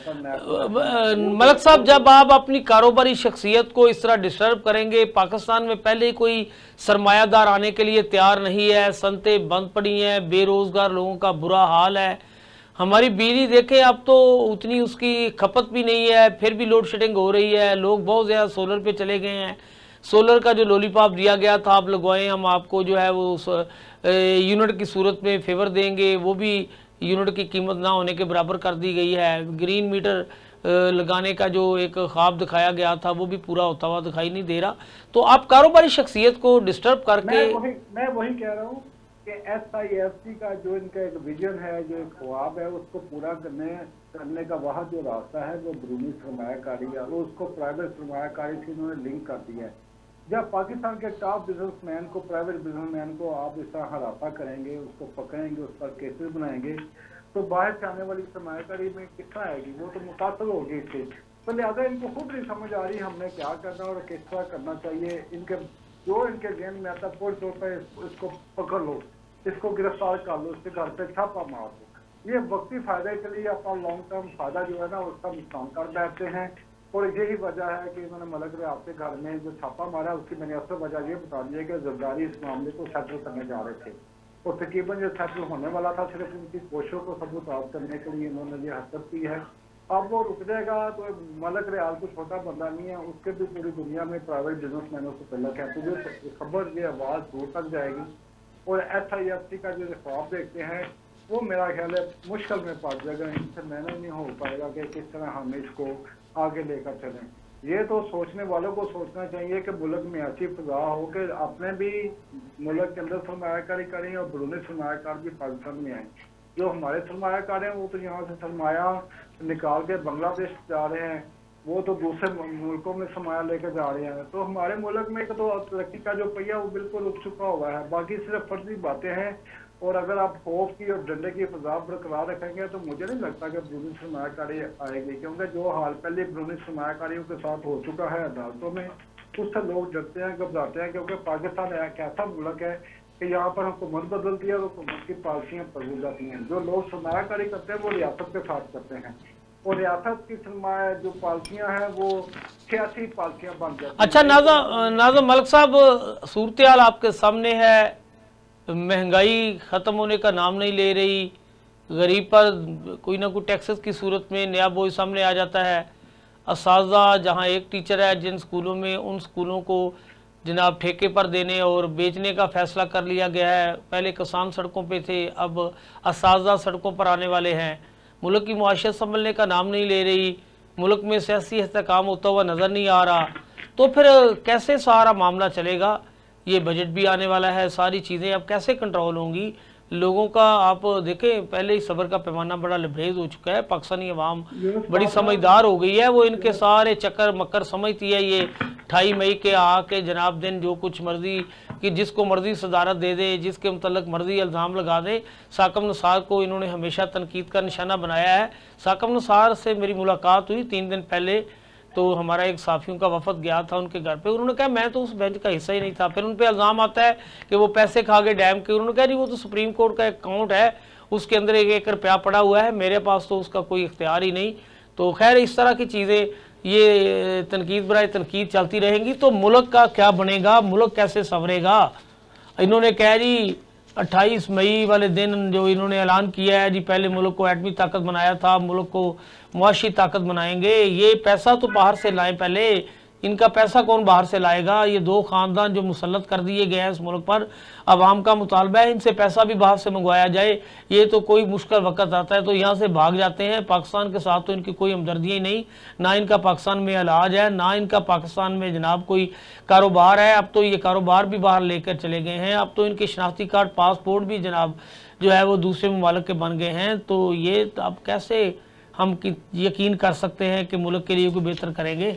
पर मलक साहब, जब आप अपनी कारोबारी शख्सियत को इस तरह डिस्टर्ब करेंगे, पाकिस्तान में पहले ही कोई सरमायादार आने के लिए तैयार नहीं है, सनतें बंद पड़ी हैं, बेरोजगार लोगों का बुरा हाल है। हमारी बिजली देखें अब तो उतनी उसकी खपत भी नहीं है, फिर भी लोड शेडिंग हो रही है, लोग बहुत ज़्यादा सोलर पे चले गए हैं। सोलर का जो लॉलीपॉप दिया गया था, आप लगवाएं, हम आपको जो है वो यूनिट की सूरत में फेवर देंगे, वो भी यूनिट की कीमत ना होने के बराबर कर दी गई है। ग्रीन मीटर लगाने का जो एक ख्वाब दिखाया गया था वो भी पूरा होता हुआ दिखाई नहीं दे रहा। तो आप कारोबारी शख्सियत को डिस्टर्ब करके मैं वही मैं वही कह रहा हूँ कि एस आई एफ सी का जो इनका एक विजन है, जो एक ख्वाब है, उसको पूरा करने करने का वहाँ जो रास्ता है वो बैरूनी सरमायाकारी है, वो उसको प्राइवेट सरमायाकारी से इन्होंने लिंक कर दिया है। जब पाकिस्तान के टॉप बिजनेसमैन को, प्राइवेट बिजनेसमैन को आप इस तरह हरासा करेंगे, उसको पकड़ेंगे, उस पर केसेस बनाएंगे, तो बाहर से आने वाली सरमायाकारी में किस तरह आएगी? वो तो मुतासर होगी इससे। तो लिहाजा इनको खुद नहीं समझ आ रही हमने क्या करना और किस तरह करना चाहिए। इनके जो इनके गेम में आता है, पूरे तौर पर इसको पकड़ लो, इसको गिरफ्तार कर लो, इसके घर पे छापा मार दो। ये वक्ती फायदे के लिए अपना लॉन्ग टर्म फायदा जो है ना उसका नुकसान कर बैठते हैं। और यही वजह है कि इन्होंने मलक दयाल के घर में जो छापा मारा, उसकी मैंने असल वजह ये बता दी है कि जरदारी इस मामले को सेटल करने जा रहे थे और तकरीबन जो सेटल होने वाला था, सिर्फ उनकी कोशिशों को सबूत करने के लिए इन्होंने ये हरकत की है। अब वो रुक जाएगा तो मलक दयाल को छोटा बंदा नहीं है, उसके भी पूरी दुनिया में प्राइवेट बिजनेसमैनों से पहले है, तो ये खबर, ये आवाज़ दूर तक जाएगी। और एस आई एफ सी का जो ख्वाब देखते हैं वो मेरा ख्याल है मुश्किल में पड़ जाएगा, इनसे मैनेज नहीं हो पाएगा कि किस तरह हम इसको आगे लेकर चलें। ये तो सोचने वालों को सोचना चाहिए कि मुल्क में ऐसी फजा हो कि अपने भी मुल्क के अंदर सरमायाकारी करें और बैरूनी सरमायाकार भी पाकिस्तान में आए। जो हमारे सरमायाकार हैं वो तो यहाँ से सरमाया निकाल के बांग्लादेश जा रहे हैं, वो तो दूसरे मुल्कों में सरमाया लेकर जा रहे हैं। तो हमारे मुल्क में तो तरक्की का जो पहिया वो बिल्कुल रुक चुका हुआ है, बाकी सिर्फ फर्जी बातें हैं। और अगर आप खौफ की और डंडे की फजा बरकरार रखेंगे तो मुझे नहीं लगता कि बैरूनी सरमायाकारी आएगी, क्योंकि जो हाल पहले बैरूनी सरमायाकारियों के साथ हो चुका है अदालतों में, उससे लोग डरते हैं, घबराते हैं, क्योंकि पाकिस्तान एक ऐसा मुल्क है कि यहाँ पर हुकूमत बदलती है और हुकूमत की पॉलिसियाँ बदल जाती हैं। जो लोग सरमायाकारी करते हैं वो रियासत के साथ करते हैं, और रियासत की सरमाया जो पॉलिसियाँ हैं वो सियासी पॉलिसियाँ बन जाती हैं। अच्छा नाज़िम नाज़िम मलिक साहब, सूरत हाल आपके सामने है, महंगाई ख़त्म होने का नाम नहीं ले रही, गरीब पर कोई ना कोई टैक्सेस की सूरत में नया बोझ सामने आ जाता है। असाज़ा जहाँ एक टीचर है, जिन स्कूलों में, उन स्कूलों को जनाब ठेके पर देने और बेचने का फ़ैसला कर लिया गया है। पहले किसान सड़कों पे थे, अब असाज़ा सड़कों पर आने वाले हैं। मुल्क की मुआशरत संभलने का नाम नहीं ले रही, मुल्क में सियासी इस्तेहकाम होता हुआ नज़र नहीं आ रहा, तो फिर कैसे सारा मामला चलेगा? ये बजट भी आने वाला है, सारी चीज़ें अब कैसे कंट्रोल होंगी लोगों का? आप देखें, पहले ही सब्र का पैमाना बड़ा लबरेज हो चुका है, पाकिस्तानी अवाम बड़ी समझदार हो गई है, वो इनके सारे चक्कर मक्कर समझती है। ये अट्ठाईस मई के आके जनाब दिन जो कुछ मर्जी कि जिसको मर्जी सदारत दे दे, जिसके मुतल्लक मर्जी इल्ज़ाम लगा दे। साकब नसार को इन्होंने हमेशा तनकीद का निशाना बनाया है। साकब नसार से मेरी मुलाकात हुई तीन दिन पहले, तो हमारा एक साथियों का वफद गया था उनके घर पे, उन्होंने कहा मैं तो उस बेंच का हिस्सा ही नहीं था। फिर उन पे इल्ज़ाम आता है कि वो पैसे खा गए डैम के, उन्होंने कहा जी वो तो सुप्रीम कोर्ट का अकाउंट है, उसके अंदर एक एक रुपया पड़ा हुआ है, मेरे पास तो उसका कोई इख्तियार ही नहीं। तो खैर इस तरह की चीज़ें, ये तनकीद बराए तनकीद चलती रहेंगी, तो मुल्क का क्या बनेगा, मुल्क कैसे संवरेगा? इन्होंने कहा जी अट्ठाईस मई वाले दिन जो इन्होंने ऐलान किया है जी, पहले मुल्क को एटमी ताकत बनाया था, मुल्क को मुआशी ताकत बनाएंगे। ये पैसा तो बाहर से लाएं, पहले इनका पैसा कौन बाहर से लाएगा? ये दो ख़ानदान जो मुसल्लत कर दिए गए हैं इस मुल्क पर, अवाम का मुतालबा है इनसे पैसा भी बाहर से मंगवाया जाए। ये तो कोई मुश्किल वक्त आता है तो यहाँ से भाग जाते हैं। पाकिस्तान के साथ तो इनकी कोई हमदर्दी नहीं, ना इनका पाकिस्तान में इलाज है, ना इनका पाकिस्तान में जनाब कोई कारोबार है। अब तो ये कारोबार भी बाहर लेकर चले गए हैं, अब तो इनके शनाख्ती कार्ड, पासपोर्ट भी जनाब जो है वो दूसरे ममालिक के बन गए हैं। तो ये अब कैसे हम यकीन कर सकते हैं कि मुल्क के लिए कोई बेहतर करेंगे?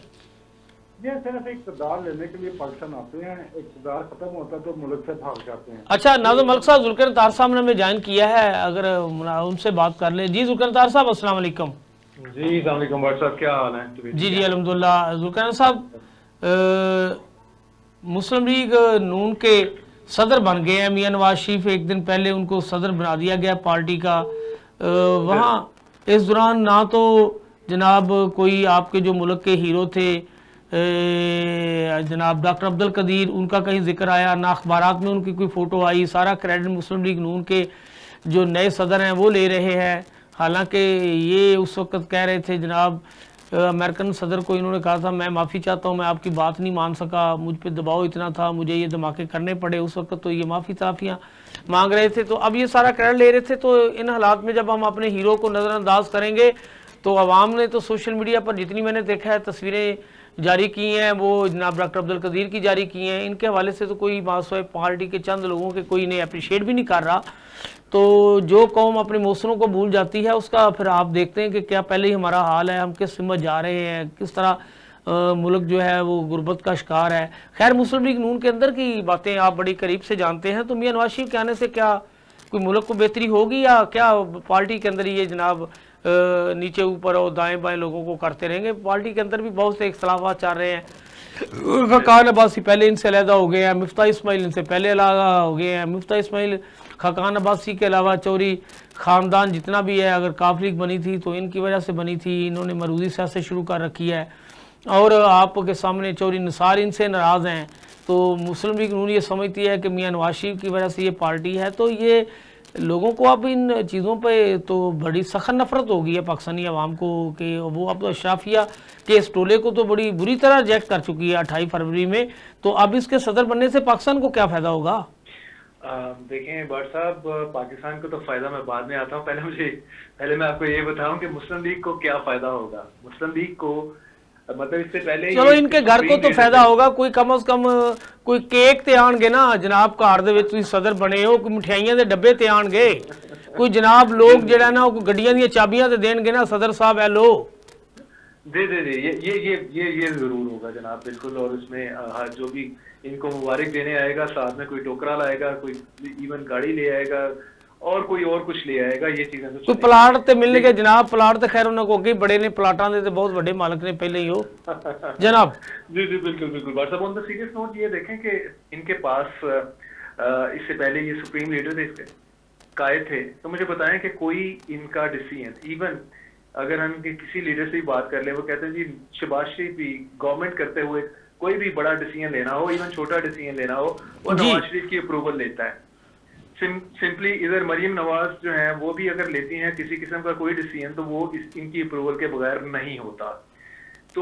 ये सिर्फ इक़्तिदार लेने के लिए पाकिस्तान आते हैं, इक़्तिदार खत्म होता है तो मुल्क से भाग जाते हैं। अच्छा नाज़िम मलिक साहब, जुल्फ़िकार तार साहब ने हमें ज्वाइन किया है, अगर उनसे बात कर ले। जी जुल्फ़िकार तार साहब, अस्सलाम वालेकुम। जी अस्सलाम वालेकुम भाई साहब, क्या हाल है? जी जी अल्हम्दुलिल्लाह। जुल्फ़िकार साहब, मुस्लिम लीग नून के सदर बन गए हैं मियां नवाज शरीफ। एक दिन पहले उनको सदर बना दिया गया पार्टी का। वहाँ इस दौरान ना तो जनाब कोई आपके जो मुल्क के हीरो थे जनाब डॉक्टर अब्दुल कदीर, उनका कहीं जिक्र आया, ना अखबारात में उनकी कोई फ़ोटो आई। सारा क्रेडिट मुस्लिम लीग नून के जो नए सदर हैं वो ले रहे हैं। हालांकि ये उस वक्त कह रहे थे जनाब अमेरिकन सदर को, इन्होंने कहा था मैं माफ़ी चाहता हूँ, मैं आपकी बात नहीं मान सका, मुझ पे दबाव इतना था, मुझे ये धमाके करने पड़े। उस वक्त तो ये माफ़ी ताफ़ियाँ मांग रहे थे। तो अब ये सारा क्रेडिट ले रहे थे। तो इन हालात में जब हम अपने हीरो को नज़रअंदाज करेंगे तो अवाम ने तो सोशल मीडिया पर जितनी मैंने देखा है तस्वीरें जारी की हैं वो जनाब डॉक्टर अब्दुल कदीर की जारी की हैं। इनके हवाले से तो कोई मासूम पार्टी के चंद लोगों के कोई इन्हें अप्रिशिएट भी नहीं कर रहा। तो जो कौम अपने मौसरों को भूल जाती है उसका फिर आप देखते हैं कि क्या पहले ही हमारा हाल है, हम किस सिमत जा रहे हैं, किस तरह आ, मुल्क जो है वो गुर्बत का शिकार है। खैर मुस्लिम लीग नून के अंदर की बातें आप बड़ी करीब से जानते हैं। तो मियां नवाज शरीफ के आने से क्या कोई मुल्क को बेहतरी होगी या क्या पार्टी के अंदर ये जनाब नीचे ऊपर और दाएं बाएं लोगों को करते रहेंगे? पार्टी के अंदर भी बहुत से इख्तलाफात चल रहे हैं। खाकान अब्बासी पहले इनसे अलहदा हो गए हैं, मिफ्ता इस्माइल इनसे पहले अलहदा हो गए हैं। मिफ्ता इस्माइल खाकान अब्बासी के अलावा चौरी ख़ानदान जितना भी है, अगर काफ लीग बनी थी तो इनकी वजह से बनी थी, इन्होंने मरूदी सियासत शुरू कर रखी है। और आपके सामने चौरी निसार इनसे नाराज़ हैं। तो मुस्लिम लीग नून ये समझती है कि मियां नवाज शरीफ की वजह से ये पार्टी है। तो ये लोगों को अब इन चीज़ों पे तो बड़ी सख्त नफरत हो गई है पाकिस्तानी अवाम को कि वो अब अशराफिया के इस टोले को तो बड़ी बुरी तरह रिजेक्ट कर चुकी है अट्ठाईस फरवरी में। तो अब इसके सदर बनने से पाकिस्तान को क्या फ़ायदा होगा? देखें भट्ट साहब, पाकिस्तान को तो फ़ायदा मैं बाद में आता हूँ। पहले मुझे पहले मैं आपको ये बताऊं कि मुस्लिम लीग को क्या फ़ायदा होगा। मुस्लिम लीग को मतलब इससे पहले चलो इनके घर को तो फायदा होगा, कोई कम अज कम कोई केक ते आनगे ना जनाब घर दे विच तुसीं सदर बने हो, कोई मिठाइयां दे डब्बे ते आनगे, कोई जनाब लोग जेड़ा ना गड्डियां दी चाबियां ते देणगे ना सदर साहब है लो दे दे दे ये ये ये ये ये जरूर होगा जनाब, बिल्कुल। और उसमें जो भी इनको मुबारक देने आएगा साथ में कोई टोकरा लाएगा, कोई इवन गाड़ी ले आएगा और कोई और कुछ ले आएगा। ये चीजें तो प्लाट ते मिलने के जनाब, प्लाट तो खैर उन्होंने को बड़े ने प्लाटां दे बहुत बड़े मालिक ने पहले ही हो जनाब। जी जी बिल्कुल बिल्कुल। WhatsApp on the serious note ये देखें कि इनके पास इससे पहले ये सुप्रीम लीडर थे, इसके कायद थे, तो मुझे बताएं कि कोई इनका डिसीजन, इवन अगर हम किसी लीडर से बात कर ले, वो कहते हैं जी शहबाज शरीफ भी गवर्नमेंट करते हुए कोई भी बड़ा डिसीजन लेना हो, इवन छोटा डिसीजन लेना हो, वो नवाज शरीफ की अप्रूवल लेता है। सिम, सिंपली इधर मरीम नवाज जो है वो भी अगर लेती हैं किसी किस्म का कोई डिसीजन तो वो इस, इनकी अप्रूवल के बगैर नहीं होता। तो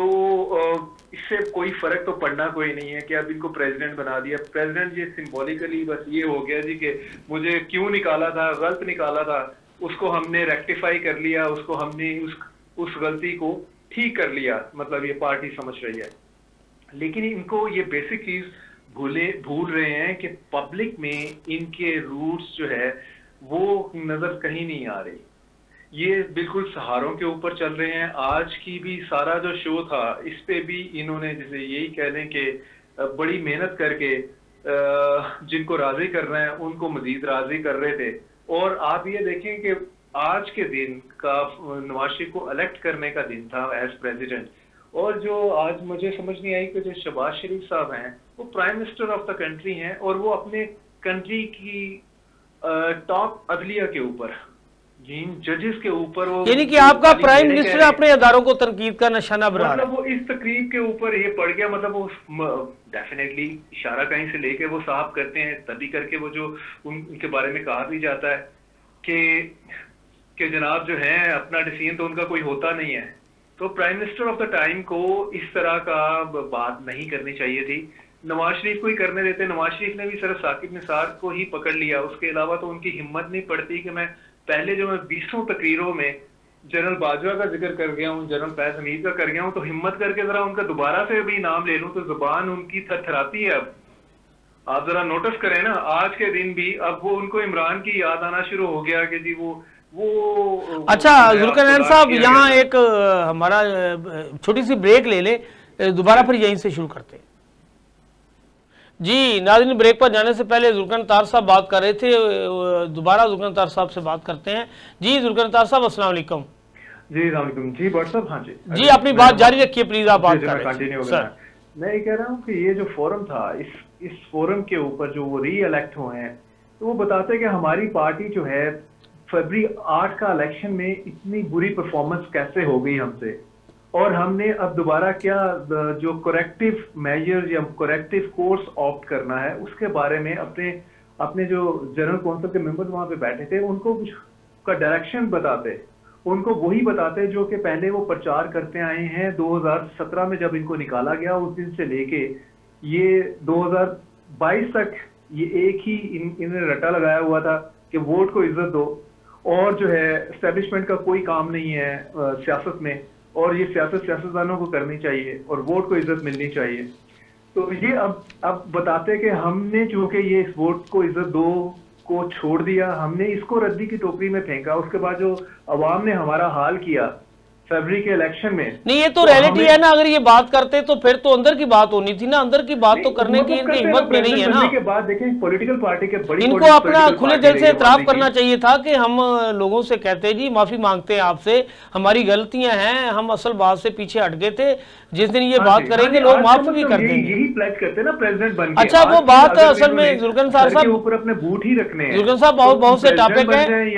इससे कोई फर्क तो पड़ना कोई नहीं है कि अब इनको प्रेसिडेंट बना दिया। प्रेसिडेंट ये सिंबॉलिकली बस ये हो गया जी कि मुझे क्यों निकाला था, गलत निकाला था, उसको हमने रेक्टिफाई कर लिया, उसको हमने उस उस गलती को ठीक कर लिया, मतलब ये पार्टी समझ रही है। लेकिन इनको ये बेसिक चीज भूले भूल रहे हैं कि पब्लिक में इनके रूट्स जो है वो नजर कहीं नहीं आ रही। ये बिल्कुल सहारों के ऊपर चल रहे हैं। आज की भी सारा जो शो था इस पे भी इन्होंने जैसे यही कह लें कि बड़ी मेहनत करके जिनको राजी कर रहे हैं उनको मजीद राजी कर रहे थे। और आप ये देखें कि आज के दिन का नवाज शरीफ को इलेक्ट करने का दिन था एज प्रेसिडेंट, और जो आज मुझे समझ नहीं आई कि जो शहबाज शरीफ साहब हैं वो prime minister of the country हैं और वो अपने कंट्री की टॉप अदलिया के ऊपर, जिन जजेस के ऊपर वो, यानी कि आपका प्राइम मिनिस्टर अपने अदारों को तनकीद का निशाना बना रहा है। मतलब वो इस तकरीब के ऊपर ये पड़ गया, मतलब वो डेफिनेटली इशारा कहीं से लेके वो साहब करते हैं तभी करके वो जो उनके बारे में कहा भी जाता है कि कि जनाब जो है अपना डिसीजन तो उनका कोई होता नहीं है। तो prime minister of the time को इस तरह का बात नहीं करनी चाहिए थी, नवाज शरीफ को ही करने देते। नवाज शरीफ ने भी सिर्फ साकिब निसार को ही पकड़ लिया, उसके अलावा तो उनकी हिम्मत नहीं पड़ती कि मैं पहले जो मैं बीसों तकरीरों में जनरल बाजवा का जिक्र कर गया हूँ, जनरल फैज हमीद का कर गया हूँ, तो हिम्मत करके जरा उनका दोबारा से भी नाम ले लूं तो जुबान उनकी थरथराती है। अब आप जरा नोटिस करें ना, आज के दिन भी अब वो उनको इमरान की याद आना शुरू हो गया कि जी वो वो अच्छा जुल्करनैन साहब, यहाँ एक हमारा छोटी सी ब्रेक ले ले, दोबारा फिर यहीं से शुरू करते हैं। जी नाज़रीन, ब्रेक पर जाने से पहले जुल्करनैन तार साहब बात कर रहे थे, दोबारा जुल्करनैन तार साहब से बात करते हैं। जी जुल्करनैन तार साहब अस्सलाम वालेकुम। जी वालेकुम। जी व्हाट्सअप, हाँ जी जी अपनी बात जारी रखिए प्लीज, आप बात कर रहे हैं। मैं ये कह रहा हूँ कि ये जो फोरम था, इस इस फोरम के ऊपर जो वो री इलेक्ट हुए हैं, तो वो बताते हैं कि हमारी पार्टी जो है फरवरी आठ का इलेक्शन में इतनी बुरी परफॉर्मेंस कैसे हो गई हमसे, और हमने अब दोबारा क्या जो करेक्टिव मेजर या करेक्टिव कोर्स ऑप्ट करना है उसके बारे में अपने अपने जो जनरल काउंसिल के मेंबर्स वहां पे बैठे थे उनको कुछ का डायरेक्शन बताते, उनको वही बताते जो कि पहले वो प्रचार करते आए हैं। दो हज़ार सत्रह में जब इनको निकाला गया उस दिन से लेके ये दो हज़ार बाईस तक ये एक ही इन, इन्होंने रटा लगाया हुआ था कि वोट को इज्जत दो, और जो है एस्टेब्लिशमेंट का कोई काम नहीं है आ, सियासत में, और ये सियासत सियासतदानों को करनी चाहिए और वोट को इज्जत मिलनी चाहिए। तो ये अब अब बताते कि हमने जो कि ये इस वोट को इज्जत दो को छोड़ दिया, हमने इसको रद्दी की टोकरी में फेंका। उसके बाद जो अवाम ने हमारा हाल किया फरवरी के इलेक्शन में, नहीं ये तो, तो रियलिटी है ना। अगर ये बात करते तो फिर तो अंदर की बात होनी थी ना, अंदर की बात तो करने की इनकी हिम्मत भी नहीं है ना। के बाद देखें पॉलिटिकल पार्टी के बड़ी इनको अपना खुले दिल से इतराफ करना चाहिए था कि हम लोगों से कहते जी माफी मांगते हैं आपसे, हमारी गलतियां हैं, हम असल बात से पीछे हट गए थे, जिस दिन ये बात करेंगे लोग माफ भी कर देंगे। यही प्लेज करते ना प्रेसिडेंट बन के। अच्छा वो बात असल में जुल्कन साहब ऊपर अपने बूट ही रखने हैं। जुल्कन साहब बहुत बहुत से टॉपिक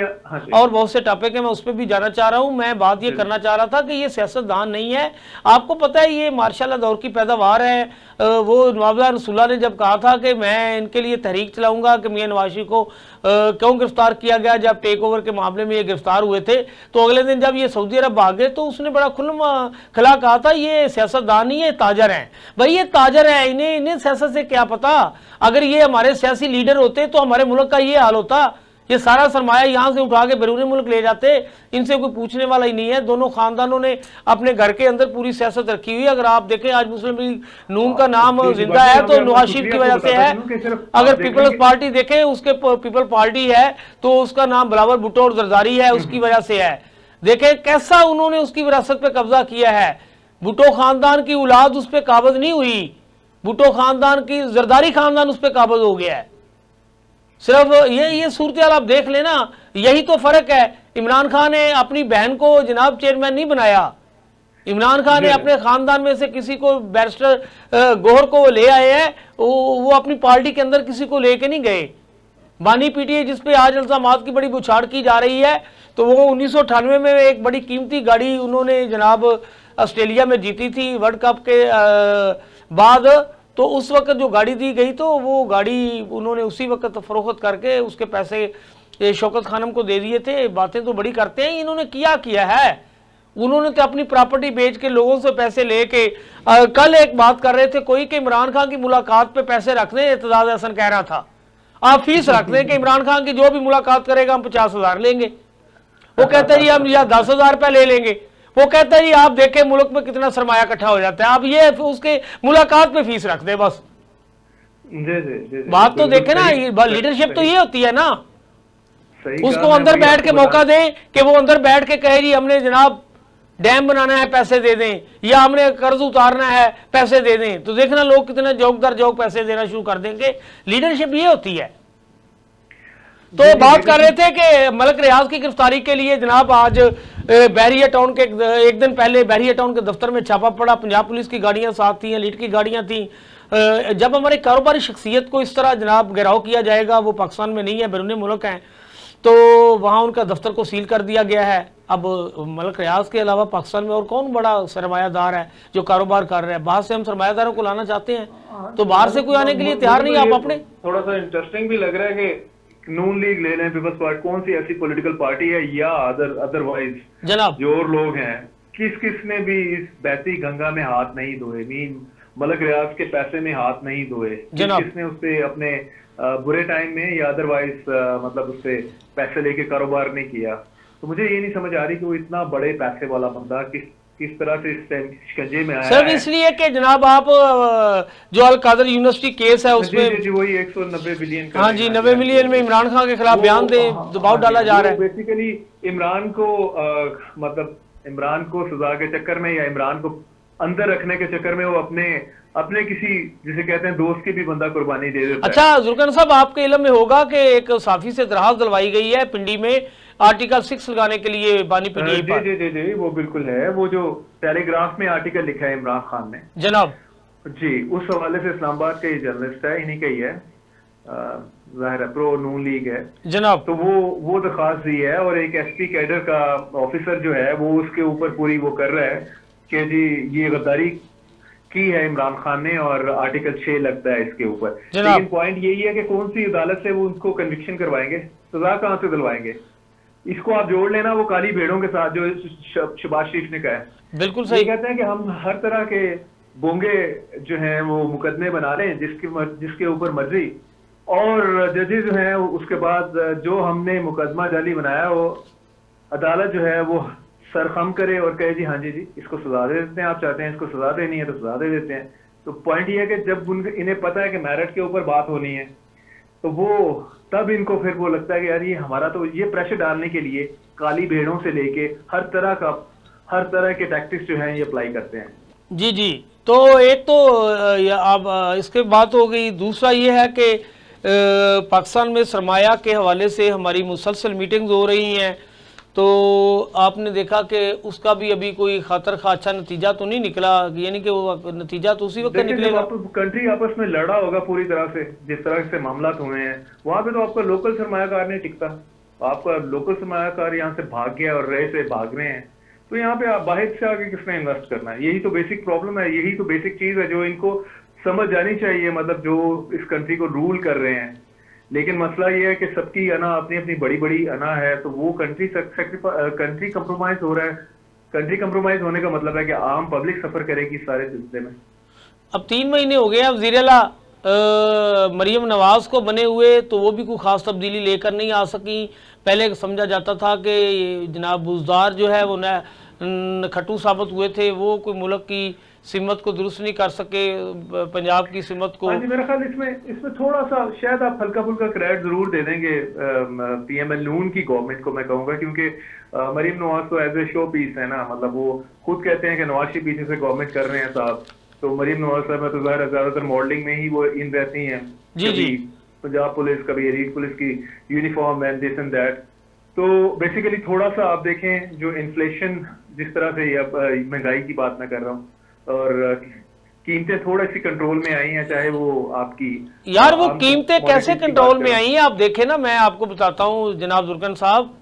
है और बहुत से टॉपिक है, मैं उस पर भी जाना चाह रहा हूँ। मैं बात ये करना चाह रहा था कि ये सियासतदान नहीं है, आपको पता है ये मार्शाल्लाह दौर की पैदावार है। वो नवाब रसूलुल्लाह ने जब कहा था कि मैं इनके लिए तहरीक चलाऊंगा कि मियां नवाज को क्यों गिरफ्तार किया गया, जब टेक ओवर के मामले में ये गिरफ्तार हुए थे, तो अगले दिन जब ये सऊदी अरब भागे तो उसने बड़ा खुल्म खिला कहा था ये सियासतदान नहीं है, ताजर हैं। भाई ये ताजर है, इन्हें इन्हें सियासत से क्या पता। अगर ये हमारे सियासी लीडर होते तो हमारे मुल्क का ये हाल होता, ये सारा सरमाया यहाँ से उठा के बैरून मुल्क ले जाते, इनसे कोई पूछने वाला ही नहीं है। दोनों खानदानों ने अपने घर के अंदर पूरी सियासत रखी हुई है। अगर आप देखें आज मुस्लिम लीग नून का नाम जिंदा है तो नवाज शरीफ की वजह से है। अगर पीपल्स पार्टी देखें उसके पीपल पार्टी है तो उसका नाम बिलावल भुट्टो और जरदारी है, उसकी वजह से है। देखें कैसा उन्होंने उसकी विरासत पे कब्जा किया है। भुट्टो खानदान की औलाद उस पर काबज नहीं हुई, भुट्टो खानदान की जरदारी खानदान उस पर काबज हो गया है। सिर्फ ये ये सूरत आप देख लेना, यही तो फर्क है। इमरान खान ने अपनी बहन को जनाब चेयरमैन नहीं बनाया, इमरान खान ने अपने खानदान में से किसी को बैरिस्टर गौहर को ले आए हैं, वो अपनी पार्टी के अंदर किसी को लेके नहीं गए। बानी पीटीए जिसपे आज इल्जामात की बड़ी बुछाड़ की जा रही है, तो वो उन्नीस सौ अठानवे में एक बड़ी कीमती गाड़ी उन्होंने जनाब ऑस्ट्रेलिया में जीती थी वर्ल्ड कप के बाद, तो उस वक्त जो गाड़ी दी गई तो वो गाड़ी उन्होंने उसी वक्त फरोख्त करके उसके पैसे शौकत खानम को दे दिए थे। बातें तो बड़ी करते हैं, इन्होंने किया किया है, उन्होंने तो अपनी प्रॉपर्टी बेच के लोगों से पैसे लेके। कल एक बात कर रहे थे कोई कि इमरान खान की मुलाकात पे पैसे रख दें, एतजाज हसन कह रहा था आप फीस रख दें कि इमरान खान की जो भी मुलाकात करेगा हम पचास हजार लेंगे। वो कहते हैं जी हम या दस हजार रुपया ले लेंगे। वो कहता है जी आप देखें मुल्क में कितना सरमाया इकट्ठा हो जाता है, आप ये उसके मुलाकात पे फीस रख दे बस। जी जी जी बात तो देखे ना, लीडरशिप तो ये होती है ना, उसको अंदर बैठ के मौका दें कि वो अंदर बैठ के कहे जी हमने जनाब डैम बनाना है पैसे दे दें, या हमने कर्ज उतारना है पैसे दे दें, तो देखना लोग कितने जोक दर जोक पैसे देना शुरू कर देंगे। लीडरशिप ये होती है। तो बात कर रहे थे कि मलक रियाज की गिरफ्तारी के लिए जनाब आज बैरिया टाउन के एक दिन पहले बैरिया टाउन के दफ्तर में छापा पड़ा, पंजाब पुलिस की गाड़ियां साथ थी, लीड की गाड़ियां थी। जब हमारे कारोबारी शख्सियत को इस तरह जनाब घेराव किया जाएगा, वो पाकिस्तान में नहीं है बैरून मुल्क हैं, तो वहाँ उनका दफ्तर को सील कर दिया गया है। अब मलक रियाज के अलावा पाकिस्तान में और कौन बड़ा सरमायादार है जो कारोबार कर रहा है? बाहर से हम सरमायादारों को लाना चाहते हैं तो बाहर से कोई आने के लिए तैयार नहीं। आप अपने थोड़ा सा इंटरेस्टिंग भी लग रहा है कि नून लीग ले लें, पीपल्स पार्टी, कौन सी ऐसी पॉलिटिकल पार्टी है या अदर अदरवाइज जनाब जो और लोग हैं, किस किस ने भी इस बहती गंगा में हाथ नहीं धोए, मीन मलक रियाज के पैसे में हाथ नहीं धोए, किसने उससे अपने बुरे टाइम में या अदरवाइज मतलब उससे पैसे लेके कारोबार नहीं किया। तो मुझे ये नहीं समझ आ रही कि वो इतना बड़े पैसे वाला बंदा किस किस तरह से इस शिकंजे में आया सर है। इसलिए कि जनाब आप जो अल कादर यूनिवर्सिटी केस है उसमें जी, जी, वही एक सौ नब्बे बिलियन हाँ जी नब्बे मिलियन में इमरान खान के खिलाफ बयान दे दबाव डाला जा रहा है। बेसिकली इमरान को आ, मतलब इमरान को सजा के चक्कर में या इमरान को अंदर रखने के चक्कर में वो अपने अपने किसी जिसे कहते हैं दोस्त की भी बंदा कुर्बानी दे देता है। अच्छा जुल्कन साहब आपके इल्म में होगा कि एक साफी से दरखास्त दिलवाई गई है पिंडी में आर्टिकल सिक्स लगाने के लिए बानी पीटीआई पर। जी जी जी जी वो बिल्कुल है, वो जो टेलीग्राफ में आर्टिकल लिखा है इमरान खान ने जनाब जी, उस हवाले से इस्लामाबाद का ये जर्नलिस्ट है, इन्हीं का ही है, जाहिर है प्रो नून लीग है जनाब। तो वो वो दरख्वास्त दी है और एक एसपी कैडर का ऑफिसर जो है वो उसके ऊपर पूरी वो कर रहा है कि जी ये गद्दारी की है इमरान खान ने और आर्टिकल छह लगता है इसके ऊपर। लेकिन पॉइंट यही है कि कौन सी अदालत से वो उनको कन्विक्शन करवाएंगे, सजा कहाँ से दिलवाएंगे? इसको आप जोड़ लेना वो काली भेड़ों के साथ जो शहबाज शरीफ ने कहा है। बिल्कुल सही कहते हैं कि हम हर तरह के बोंगे जो हैं वो मुकदमे बना रहे हैं जिसके जिसके ऊपर मर्जी, और जजेस जो हैं उसके बाद जो हमने मुकदमा जाली बनाया वो अदालत जो है वो सरखम करे और कहे जी हाँ जी जी इसको सजा दे देते हैं, आप चाहते हैं इसको सजा देनी है तो सजा दे देते हैं। तो पॉइंट ये है कि जब उनके इन्हें पता है कि मेरिट के ऊपर बात होनी है तो वो तब इनको फिर वो लगता है कि यार ये हमारा तो ये प्रेशर डालने के लिए काली भेड़ों से लेके हर तरह का हर तरह के टैक्टिक्स जो हैं ये अप्लाई करते हैं। जी जी, तो एक तो अब इसके बात हो गई, दूसरा ये है कि पाकिस्तान में सरमाया के हवाले से हमारी मुसलसल मीटिंग्स हो रही हैं, तो आपने देखा कि उसका भी अभी कोई खातर खा अच्छा नतीजा तो नहीं निकला, यानी कि वो नतीजा तो उसी वक्त निकलेगा। कंट्री आपस में लड़ा होगा पूरी तरह से, जिस तरह से मामला हुए हैं वहां पे तो आपका लोकल सरमायाकार नहीं टिकता, आपका लोकल सरमायाकार यहाँ से भाग गया और रहे से भाग रहे हैं, तो यहाँ पे आप बाहर से आगे किसने इन्वेस्ट करना है? यही तो बेसिक प्रॉब्लम है, यही तो बेसिक चीज है जो इनको समझ जानी चाहिए, मतलब जो इस कंट्री को रूल कर रहे हैं। लेकिन मसला ये है कि सबकी अना अपनी अपनी बड़ी बड़ी अना है, तो वो कंट्री कंट्री कंप्रोमाइज हो रहा है। कंट्री कंप्रोमाइज होने का मतलब है कि आम पब्लिक सफर करेगी सारे सिलसिले में। अब तीन महीने हो गए अब वज़ीर आला मरियम नवाज को बने हुए, तो वो भी कोई खास तब्दीली लेकर नहीं आ सकी। पहले समझा जाता था कि जनाब बुज़दार जो है वो न खट्टू साबित हुए थे, वो कोई मुल्क की सिमत को दुरुस्त नहीं कर सके, पंजाब की सिमत को। हाँ जी, मेरा ख्याल इसमें इसमें थोड़ा सा शायद आप हल्का फुल्का क्रेडिट जरूर दे देंगे पीएमएल नून की गवर्नमेंट को, मैं कहूँगा, क्योंकि मरीम नवाज तो एज ए शो पीस है ना, मतलब वो खुद कहते हैं कि नवाज शरीफ पीछे से गवर्नमेंट कर रहे हैं साहब, तो मरीम नवाज साहब तो ज्यादातर मॉडलिंग में ही वो इन रहती हैं, जी जी, पंजाब पुलिस, कभी एलीट पुलिस की uniform and this and that. तो बेसिकली थोड़ा सा आप देखें जो इन्फ्लेशन जिस तरह से महंगाई की बात मैं कर रहा हूँ और कीमतें थोड़ी सी कंट्रोल में आई हैं, चाहे वो आपकी यार वो कीमतें कैसे कंट्रोल में आई हैं आप देखें ना, मैं आपको बताता हूँ जनाब जुर्गन साहब,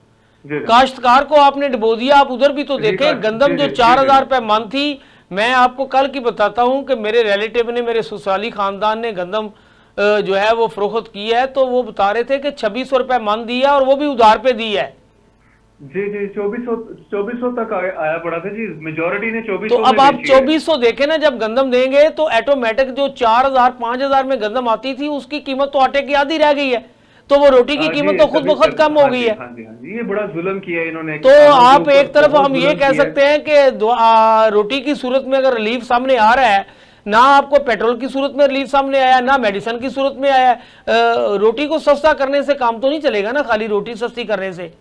काश्तकार को आपने डुबो दिया। आप उधर भी तो देखें, गंदम जो चार हजार रुपए मन थी, मैं आपको कल की बताता हूँ कि मेरे रिलेटिव ने, मेरे ससुराली खानदान ने गंदम जो है वो फरोख्त की है, तो वो बता रहे थे कि छब्बीस सौ रुपए मन दिया और वो भी उधार पे दी है। जी जी, चौबीस सौ चौबीस सौ तक आया पड़ा था जी, मेजोरिटी ने चौबीस सौ। तो अब आप चौबीस सौ देखे ना, जब गंदम देंगे तो ऑटोमेटिक जो चार हजार पांच हजार में गंदम आती थी उसकी कीमत तो आटे की आधी रह गई है, तो वो रोटी की कीमत तो खुद ब खुद कम हो गई है। हाँ जी, हाँ जी, ये बड़ा जुल्म किया है इन्होंने। तो आप एक तरफ हम ये कह सकते हैं कि रोटी की सूरत में अगर रिलीफ सामने आ रहा है, ना आपको पेट्रोल की सूरत में रिलीफ सामने आया, ना मेडिसिन की सूरत में आया, रोटी को सस्ता करने से काम तो नहीं चलेगा ना, खाली रोटी सस्ती करने से।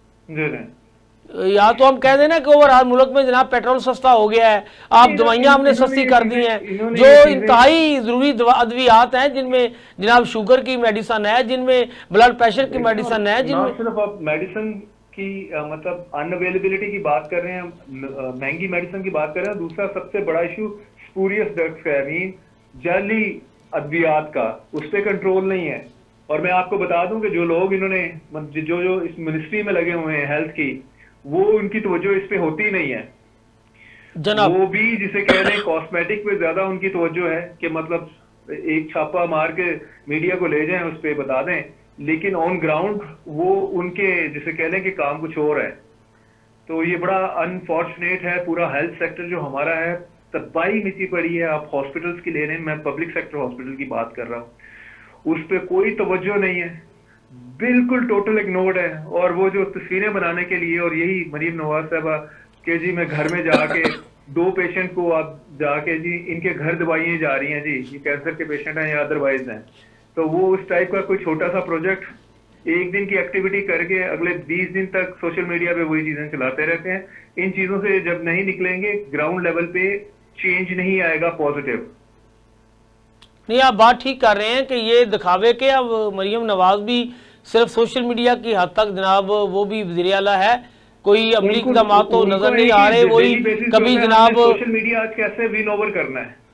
या तो हम कह देना कि ओवरऑल मुल्क में जनाब पेट्रोल सस्ता हो गया है, आप दवाइयां हमने सस्ती कर दी हैं, जो इंतहाई जरूरी अद्वियात हैं जिनमें जनाब शुगर की मेडिसिन है, जिनमें ब्लड प्रेशर की मेडिसिन है, जिनमें सिर्फ आप मेडिसिन की मतलब अनअवेलेबिलिटी की बात कर रहे हैं, महंगी मेडिसिन की बात कर रहे हैं। दूसरा सबसे बड़ा इशू स्पूरियस ड्रग्स का, मीन जाली अद्वियात का, उस पर कंट्रोल नहीं है। और मैं आपको बता दूं कि जो लोग इन्होंने जो जो इस मिनिस्ट्री में लगे हुए हैं हेल्थ की, वो उनकी तवज्जो इस पे होती नहीं है जनाब। वो भी जिसे कह रहे हैं कॉस्मेटिक पे ज्यादा उनकी तवज्जो है कि मतलब एक छापा मार के मीडिया को ले जाएं, उस पे बता दें, लेकिन ऑन ग्राउंड वो उनके जिसे कह लें कि काम कुछ और है। तो ये बड़ा अनफॉर्चुनेट है, पूरा हेल्थ सेक्टर जो हमारा है तबाही मिची पड़ी है। आप हॉस्पिटल्स की ले रहे हैं, मैं पब्लिक सेक्टर हॉस्पिटल की बात कर रहा हूँ, उस पर कोई तवज्जो नहीं है, बिल्कुल टोटल इग्नोर्ड है। और वो जो तस्वीरें बनाने के लिए, और यही मरीम नवाज साहबा के जी मैं घर में जाके दो पेशेंट को आप जाके जी इनके घर दवाइयाँ जा रही हैं जी, ये कैंसर के पेशेंट हैं या अदरवाइज हैं, तो वो उस टाइप का कोई छोटा सा प्रोजेक्ट एक दिन की एक्टिविटी करके अगले बीस दिन तक सोशल मीडिया पे वही चीजें चलाते रहते हैं। इन चीजों से जब नहीं निकलेंगे ग्राउंड लेवल पे चेंज नहीं आएगा पॉजिटिव। नहीं, आप बात ठीक कर रहे हैं कि ये दिखावे के, अब मरियम नवाज भी सिर्फ सोशल मीडिया की हद तक जनाब वो भी वज़ीर आला है, कोई अमली इक़दाम तो नजर नहीं आ रहे। वही कभी जनाब सोशल मीडिया आज कैसे विन ओवर करना है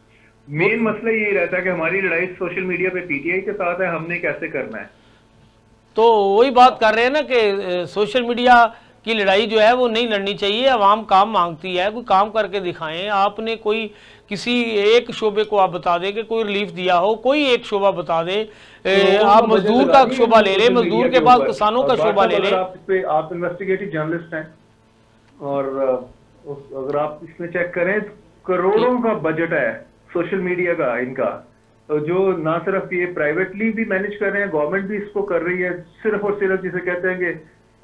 मेन मसला ये रहता है कि हमारी लड़ाई सोशल मीडिया पे पीटीआई के साथ है, हमने कैसे करना है। तो वही बात कर रहे हैं ना कि सोशल मीडिया की लड़ाई जो है वो नहीं लड़नी चाहिए। आवाम काम मांगती है, कोई काम करके दिखाएं। आपने कोई किसी एक शोबे को आप बता दें कि कोई रिलीफ दिया हो, कोई एक शोबा बता दे। तो आप मजदूर का शोबा ले लें, मजदूर के बाद किसानों का शोबा ले लें। आप इस पे आप इन्वेस्टिगेटिव जर्नलिस्ट हैं और अगर आप इसमें चेक करें करोड़ों का बजट है सोशल मीडिया का इनका, तो जो ना सिर्फ ये प्राइवेटली भी मैनेज कर रहे हैं, गवर्नमेंट भी इसको कर रही है। सिर्फ और सिर्फ जिसे कहते हैं कि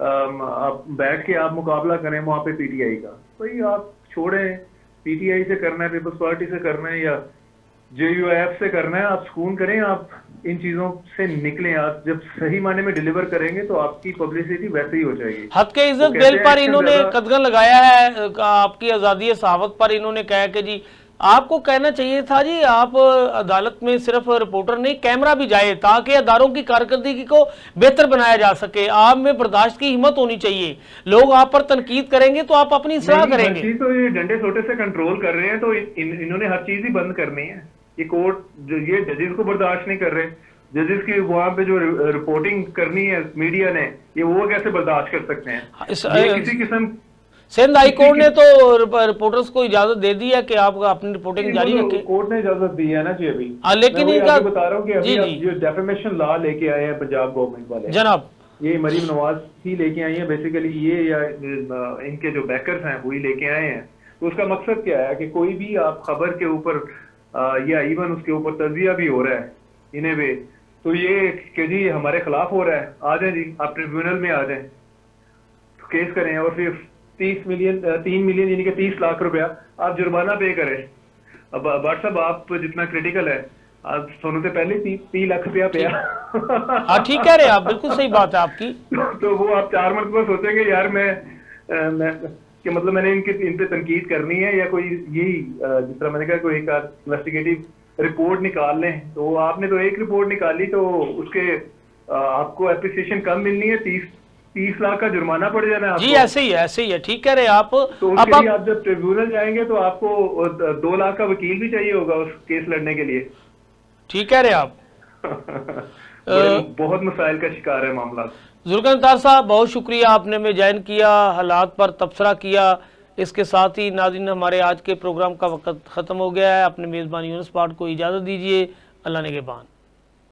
आप बैठ के आप मुकाबला करें वहां पे पीटीआई का, तो ये आप छोड़ें। पीटीआई से करना है, पीपल्स पार्टी से करना है या जेयूएफ से करना है, आप सुकून करें, आप इन चीजों से निकलें। आप जब सही माने में डिलीवर करेंगे तो आपकी पब्लिसिटी वैसे ही हो जाएगी। हद के इज्जत बेल पर इन्होंने कदगन लगाया है, आपकी आजादी सहावत पर इन्होंने कहा कि जी आपको कहना चाहिए था जी आप अदालत में सिर्फ रिपोर्टर नहीं कैमरा भी जाए ताकि अदारों की कारकर्दगी को बेहतर बनाया जा सके। आप में बर्दाश्त की हिम्मत होनी चाहिए। लोग आप पर तनकीद करेंगे तो आप अपनी सलाह करेंगे। तो ये डंडे सोटे से कंट्रोल कर रहे हैं, तो इन, इन्होंने हर चीज ही बंद करनी है। ये कोर्ट ये जजेस को बर्दाश्त नहीं कर रहे, जजेस की वहां पे जो रिपोर्टिंग करनी है मीडिया ने, ये वो कैसे बर्दाश्त कर सकते हैं। ये किसी किस्म सिंध हाई कोर्ट ने तो रिपोर्टर्स को इजाजत दे दी है कि आप अपनी रिपोर्टिंग जारी रखें। कोर्ट ने इजाजत दी है ना जी अभी। आ, लेकिन इनका बता रहा हूँ कि अभी आप जो डेफेमेशन लॉ लेके आए हैं पंजाब गवर्नमेंट वाले जनाब, ये मरीम नवाज ही लेके आई है बेसिकली, ये या इनके जो बैकर्स हैं वही लेके आए हैं। तो उसका मकसद क्या है कि कोई भी आप खबर के ऊपर या इवन उसके ऊपर तजिया भी हो रहा है इन्हें भी, तो ये कि जी हमारे खिलाफ हो रहा है, आ जाए जी आप ट्रिब्यूनल में आ जाए, तो केस करें और फिर तीस मिलियन तीन मिलियन यानी कि तीस लाख रुपया आप जुर्माना पे करें। अब व्हाट्सएप आप जितना क्रिटिकल है, आप सोने से पहले ती, तीन लाख रुपया पे हाँ ठीक कह रहे हैं आप, बिल्कुल सही बात है आपकी। तो, तो वो आप चार मरतबा सोचेंगे यार मैं, आ, मैं कि मतलब मैंने इनके इन पे तनकीद करनी है या कोई यही जिस तरह मैंने कहा कोई एक इन्वेस्टिगेटिव रिपोर्ट निकाल लें, तो आपने तो एक रिपोर्ट निकाली तो उसके आ, आपको एप्रिसिएशन कम मिलनी है, तीस तीस लाख का जुर्माना पड़ जाना है जी। ऐसे ही है, ऐसे ही है, ठीक कह रहे हैं आप। तो उसके अब लिए आप जब ट्रिब्यूनल जाएंगे तो आपको दो लाख का वकील भी चाहिए होगा उस केस लड़ने के लिए। ठीक कह रहे हैं आप। बहुत मसाइल का शिकार है मामला। जुल्कन तार साहब बहुत शुक्रिया, आपने में ज्वाइन किया, हालात पर तबसरा किया। इसके साथ ही नाज़रीन हमारे आज के प्रोग्राम का वक्त ख़त्म हो गया है। अपने मेज़बान यूनुस पाठ को इजाज़त दीजिए। अल्लाह निगहबान।